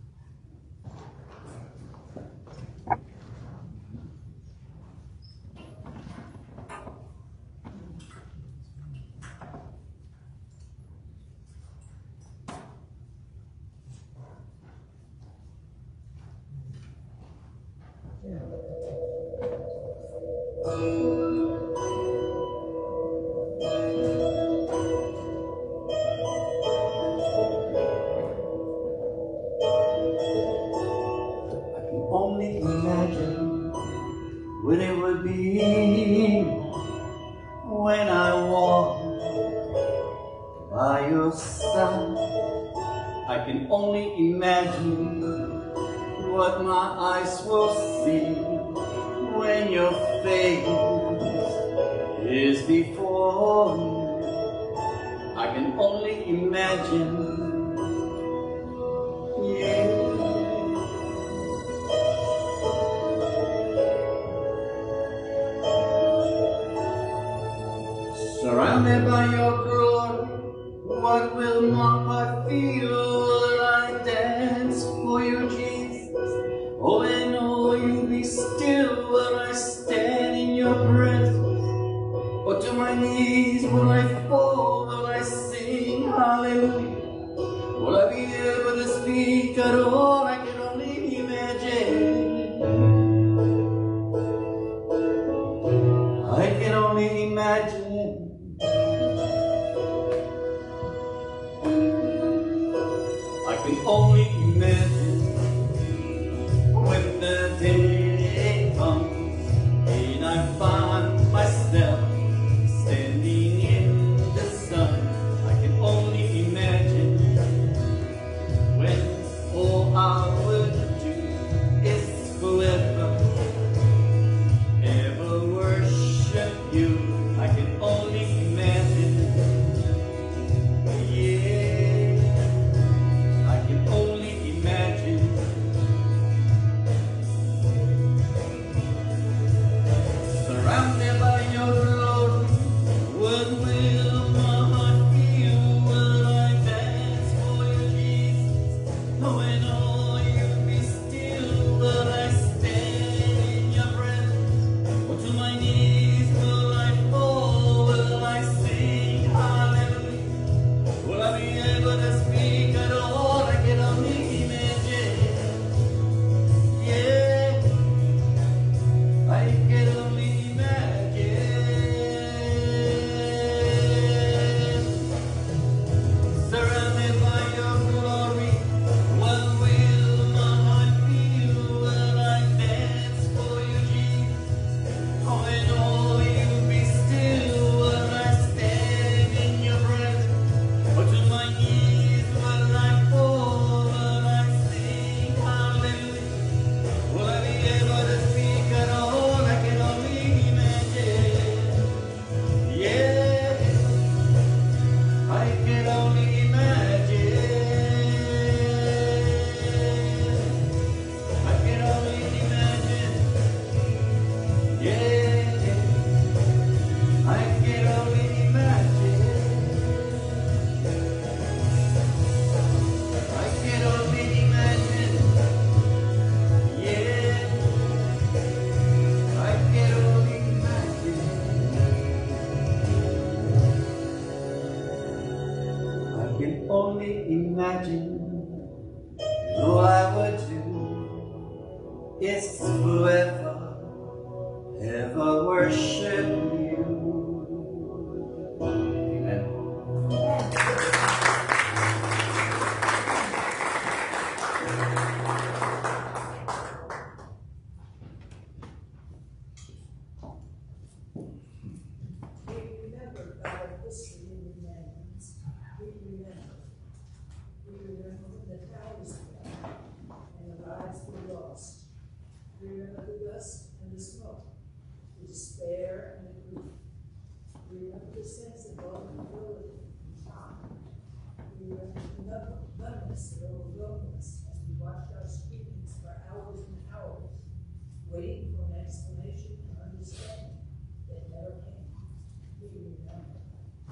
Surrounded by your glory, what will my heart feel? Will I dance for you, Jesus? Oh, and oh, you be still. Will I stand in your presence? Or to my knees will I fall? Will I sing hallelujah? Will I be able to speak at all? I can only imagine. I can only imagine. I can only imagine when the day comes and I find myself standing in the sun. I can only imagine when all I would do is forever, ever worship you. I can only imagine. Surrounded by your glory, what will my heart feel? Will I dance for you, Jesus? Oh, and oh, you be still. Will I stand in your presence? Or to my knees will I fall? Will I sing hallelujah? Will I be able to speak at all? I can only imagine. Yeah, I can only imagine. Surrounded by your glory, what will my heart feel? Will I dance for you, Jesus? Oh, and oh, you be still. Will I stand in your presence? Or to my knees will I fall? Will I sing hallelujah? Will I be able to speak at all? I can only imagine. Yeah, I can only imagine. I can only imagine. Yeah, I can only imagine. I can only imagine. Yeah, I can only imagine. I can only imagine. All I would do is forever, ever worship you. Amen. We remember our history in remembrance. We remember waiting for an explanation and understanding that never came. We remember.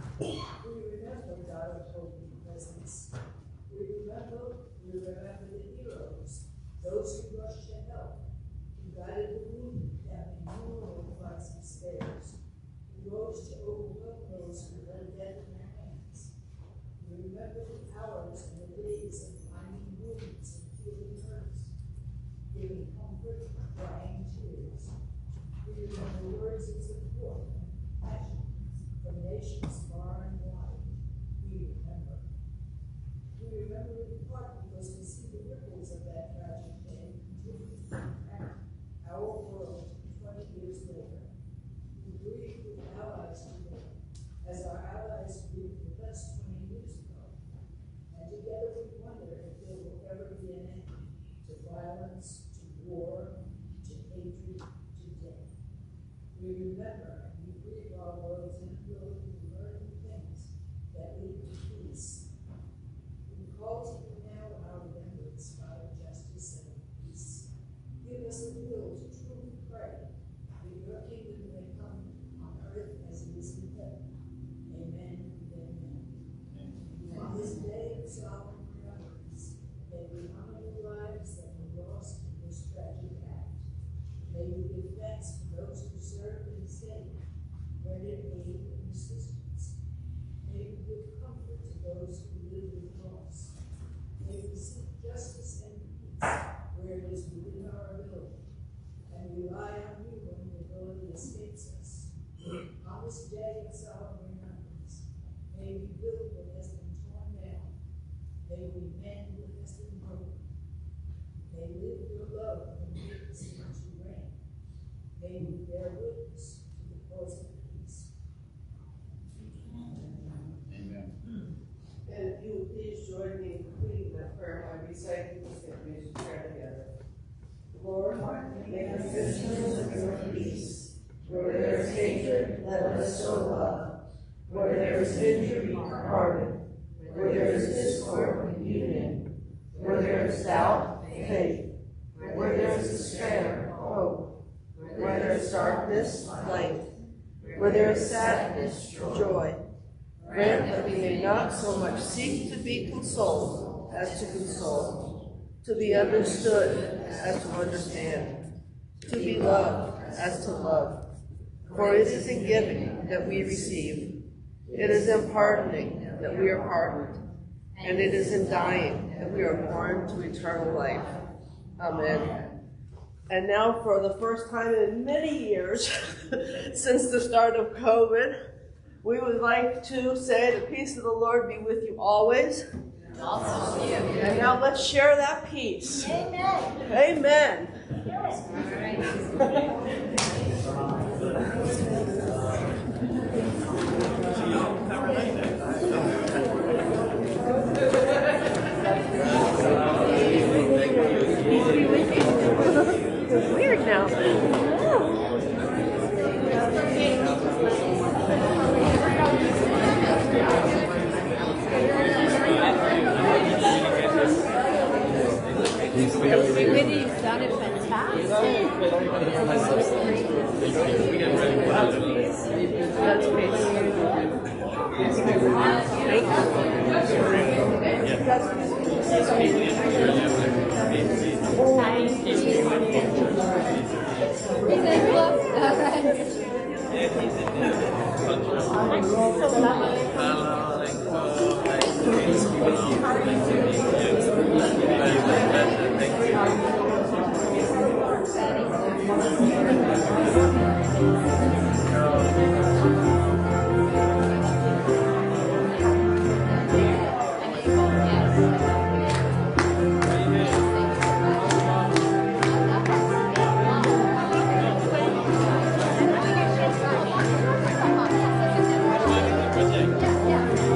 We remember God of hope and presence. We remember the heroes, those who rushed to help, who guided the wounded down innumerable flights of stairs, who rose to overwhelm those who held death in their hands. We remember the hours and the days of finding wounds and healing hurts, giving comfort, drying tears. We remember words of support and compassion from nations far and wide. We remember. We remember in part because we see the ripples of that tragic day continue to impact our world 20 years later. We grieve with allies today, as our allies grieved with us 20 years ago. And together we wonder if there will ever be an end to violence, to war, to hatred, to death. We remember and we grieve our world's inability to learn the things that lead to peace. We call to you now in our remembrance, Father, justice, and peace. Give us the will to truly pray that your kingdom may come on earth as it is in heaven. Amen and amen. On this day of solemn remembrance, may we honor the lives that were lost in this tragic act. May we give thanks to those who served and saved, rendered aid and assistance. May we give comfort to those who live with loss. May we seek justice and peace where it is within our ability, and rely on you when the ability escapes us. On this day of solemn remembrance, may we build what has been torn down. May we mend what has been broken. May live your love and witness it to reign. May we bear witness to the cause of peace. Amen. And if you would please join me in completing that prayer by reciting the statement prayer together. Lord, make us citizens of your peace. Where there is hatred, let us sow love. Where there is injury, pardon. Where there is discord, union. Where there is doubt, faith. Where there is despair, hope. Where there is darkness, light. Where there is sadness, joy. Grant that we may not so much seek to be consoled as to console, to be understood as to understand, to be loved as to love. For it is in giving that we receive, it is in pardoning that we are pardoned, and it is in dying that we are born to eternal life. Amen. And now, for the first time in many years, since the start of COVID, we would like to say the peace of the Lord be with you always. Also with you. And now let's share that peace. Amen. Amen. Weird now. Everybody, you've done it fantastic. That's Yeah.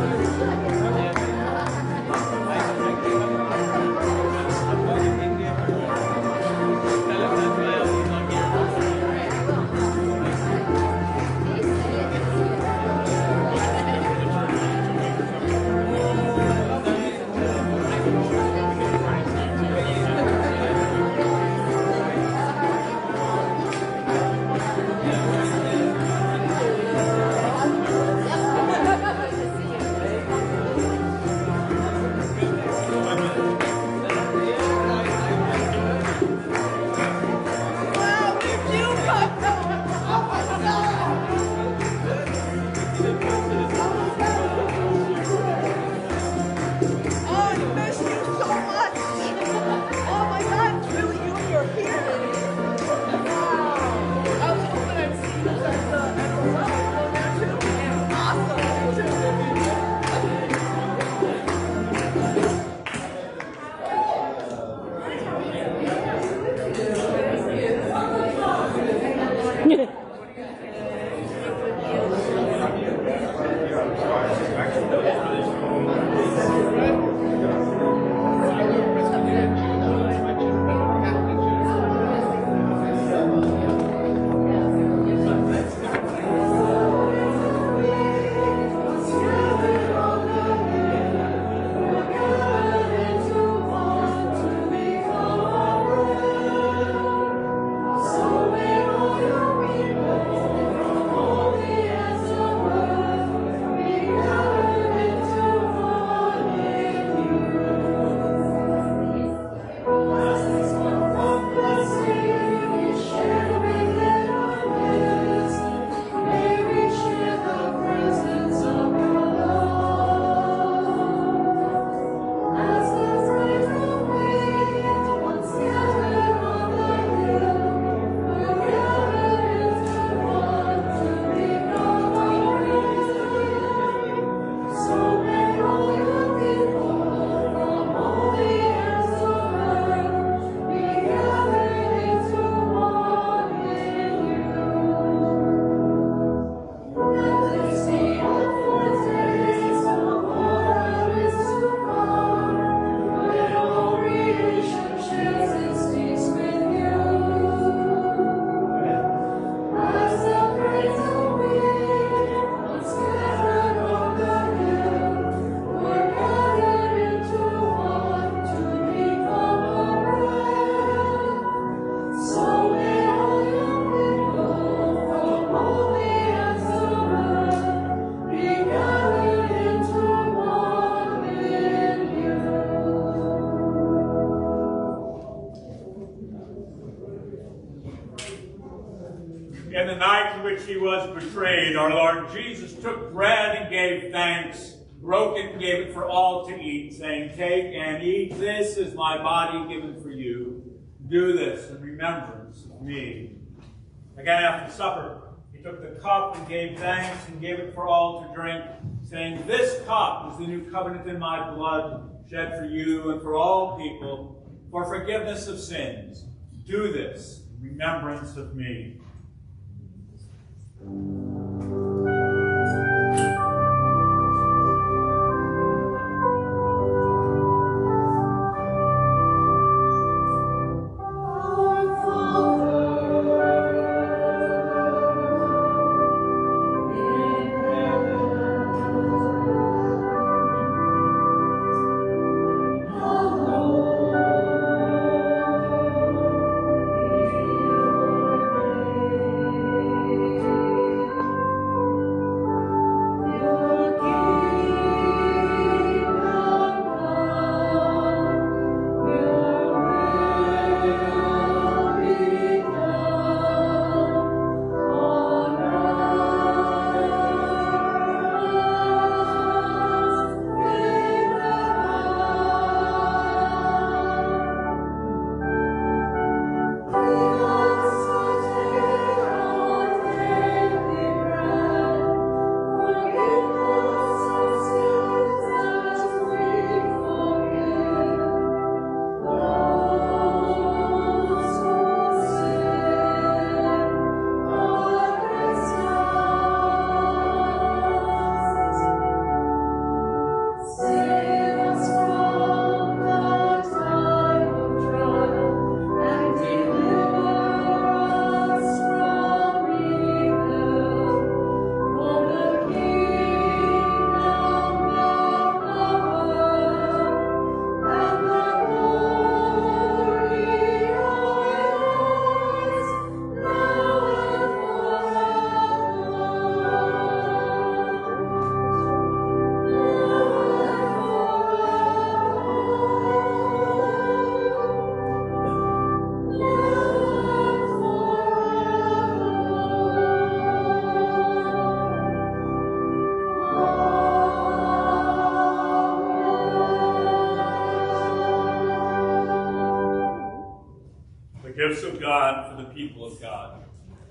the night in which he was betrayed, our Lord Jesus took bread and gave thanks, broke it and gave it for all to eat, saying, "Take and eat. This is my body given for you. Do this in remembrance of me." Again, after supper, he took the cup and gave thanks and gave it for all to drink, saying, "This cup is the new covenant in my blood, shed for you and for all people, for forgiveness of sins. Do this in remembrance of me." Gifts of God for the people of God.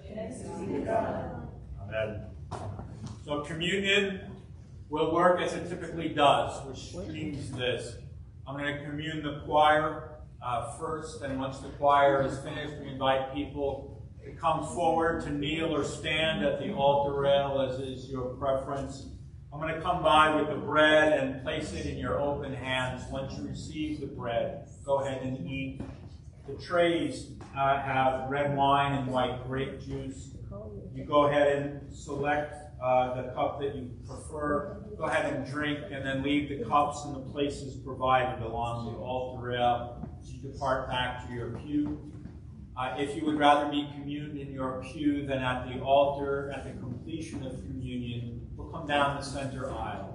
Amen. So communion will work as it typically does, which means this. I'm going to commune the choir first, and once the choir is finished, we invite people to come forward to kneel or stand at the altar rail, as is your preference. I'm going to come by with the bread and place it in your open hands. Once you receive the bread, go ahead and eat. The trays have red wine and white grape juice. You go ahead and select the cup that you prefer. Go ahead and drink, and then leave the cups in the places provided along the altar rail as you depart back to your pew. If you would rather be communed in your pew than at the altar at the completion of communion, we'll come down the center aisle.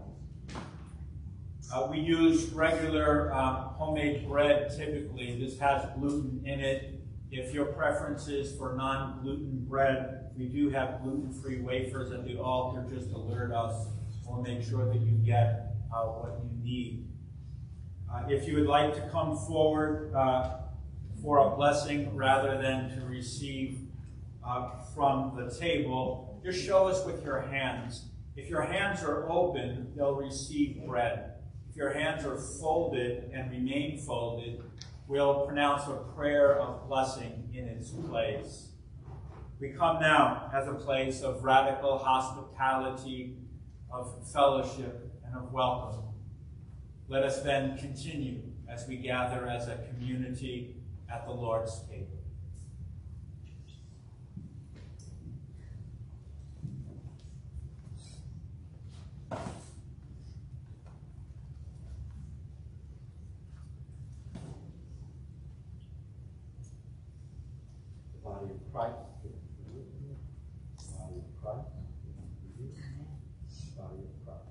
We use regular homemade bread typically. This has gluten in it. If your preference is for non-gluten bread, we do have gluten-free wafers at the altar. Just alert us. We'll make sure that you get what you need. If you would like to come forward for a blessing rather than to receive from the table, just show us with your hands. If your hands are open, they'll receive bread. If your hands are folded and remain folded, we'll pronounce a prayer of blessing in its place. We come now as a place of radical hospitality, of fellowship, and of welcome. Let us then continue as we gather as a community at the Lord's table. Body of Christ. Body of Christ. Body of Christ.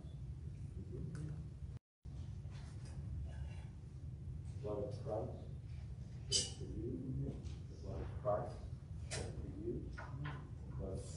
Blood of Christ. Just for you. The blood of Christ. Just for you. The blood of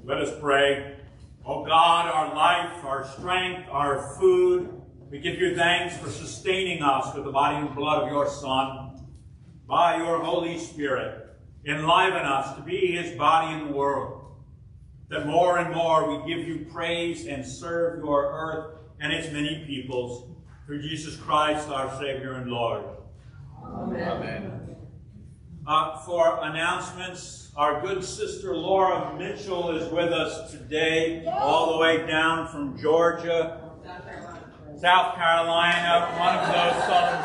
Let us pray. O God, our life, our strength, our food, we give you thanks for sustaining us with the body and blood of your Son. By your Holy Spirit, enliven us to be his body in the world, that more and more we give you praise and serve your earth and its many peoples. Through Jesus Christ, our Savior and Lord. Amen. Amen. For announcements, our good sister Laura Mitchell is with us today, all the way down from Georgia, South Carolina, one of those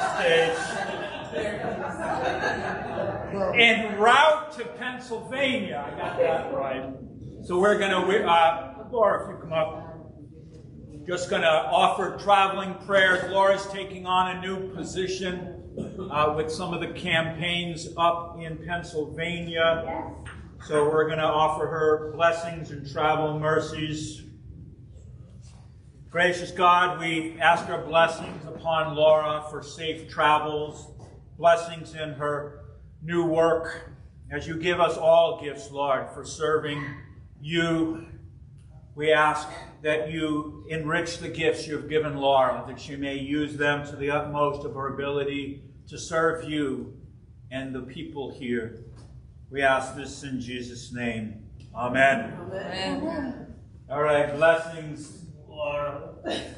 southern states, en route to Pennsylvania. I got that right. So we're going to, Laura, if you come up, just going to offer traveling prayers. Laura's taking on a new position with some of the campaigns up in Pennsylvania. Yes. So we're going to offer her blessings and travel mercies. Gracious God, we ask our blessings upon Laura for safe travels, blessings in her new work, as you give us all gifts, Lord, for serving you. We ask that you enrich the gifts you have given Laura, that she may use them to the utmost of her ability to serve you and the people here. We ask this in Jesus' name. Amen. Amen. All right, blessings, Laura.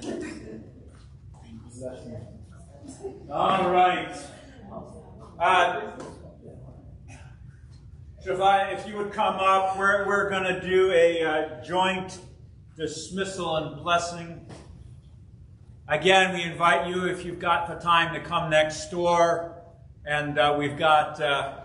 All right. If you would come up, we're going to do a joint dismissal and blessing. Again, we invite you, if you've got the time, to come next door. And we've got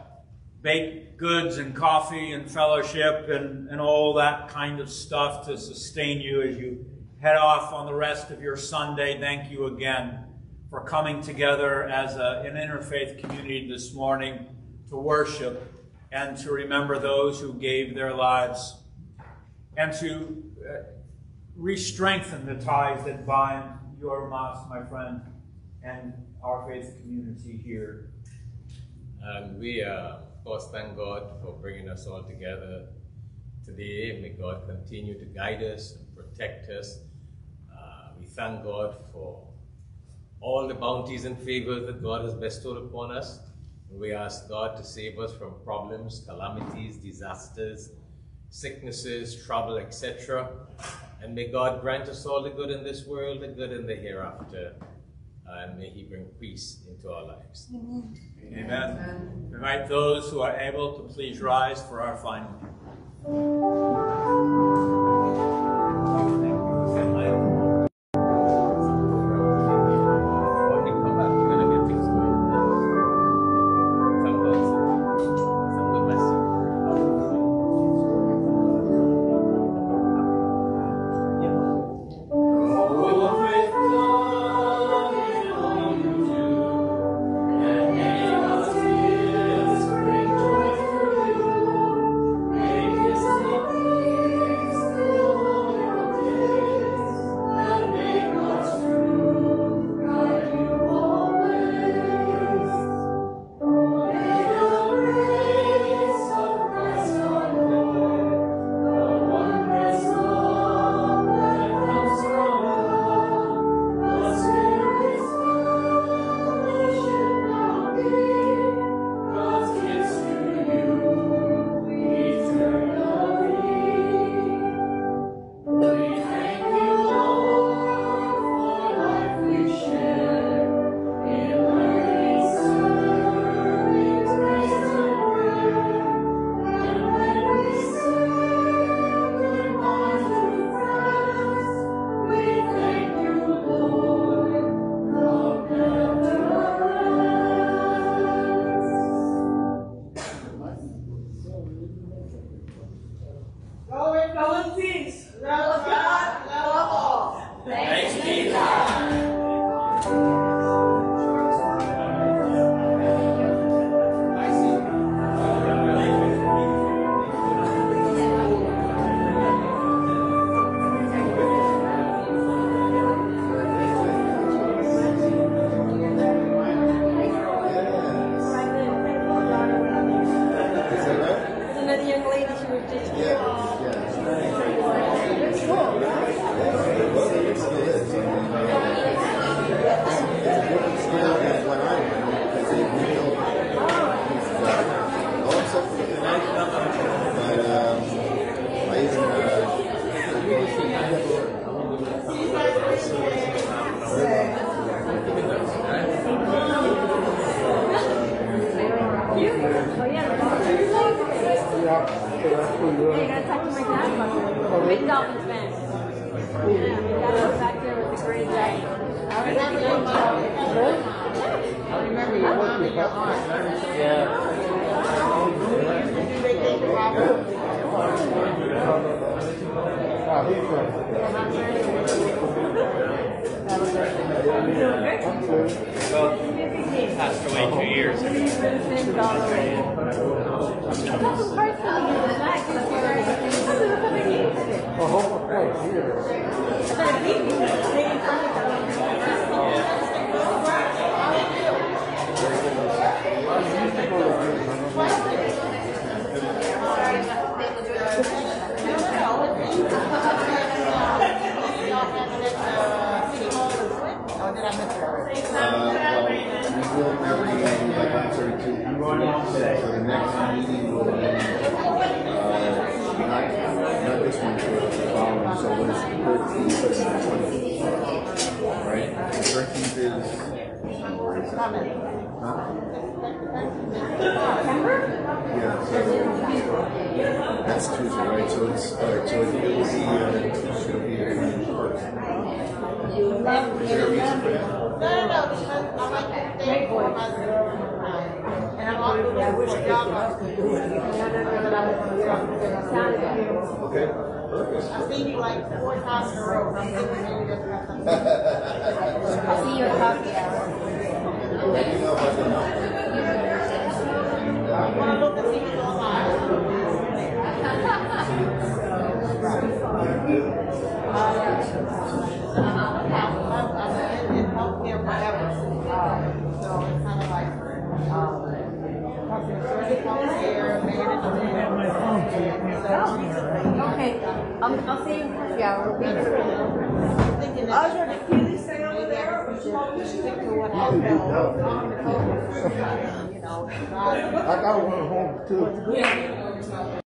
baked goods and coffee and fellowship and all that kind of stuff to sustain you as you head off on the rest of your Sunday. Thank you again for coming together as an interfaith community this morning to worship and to remember those who gave their lives and to re-strengthen the ties that bind your mosque, my friend, and our faith community here. And we, of course, thank God for bringing us all together today. May God continue to guide us and protect us. We thank God for all the bounties and favors that God has bestowed upon us. We ask God to save us from problems, calamities, disasters, sicknesses, trouble, etc. And may God grant us all the good in this world, the good in the hereafter. And may he bring peace into our lives. Amen. Amen. Invite those who are able to please rise for our final hymn. Another young lady, she was just here. gotta talk to my dad about it. Big Dolphins fan. Yeah, my dad was back there with the gray jacket. I remember you. I remember you working with your aunt. Yeah. Well, he passed away 2 years ago. We will every like once every 2 weeks. So the next meeting will be not this one, but the following. So what is the 13th and the 20th? Right? The 13th is. Yeah. So that's Tuesday, right? So it's alright. So it'll be Tuesday. It'll be the 21st. Is there a reason for that? No, because I like to stay for my and I'm also looking for a job. Okay, perfect. I've seen you like 4 times in a row. I'm thinking maybe that's not something. I'll see you at coffee hour. Let me know if I can help. I want to look to see what's online. I've been in healthcare forever. So it's kind of like healthcare, management. Okay, I'll see you in coffee hour. I'm thinking that can you stay over there? We should stick to what I know. You know, I got one home too.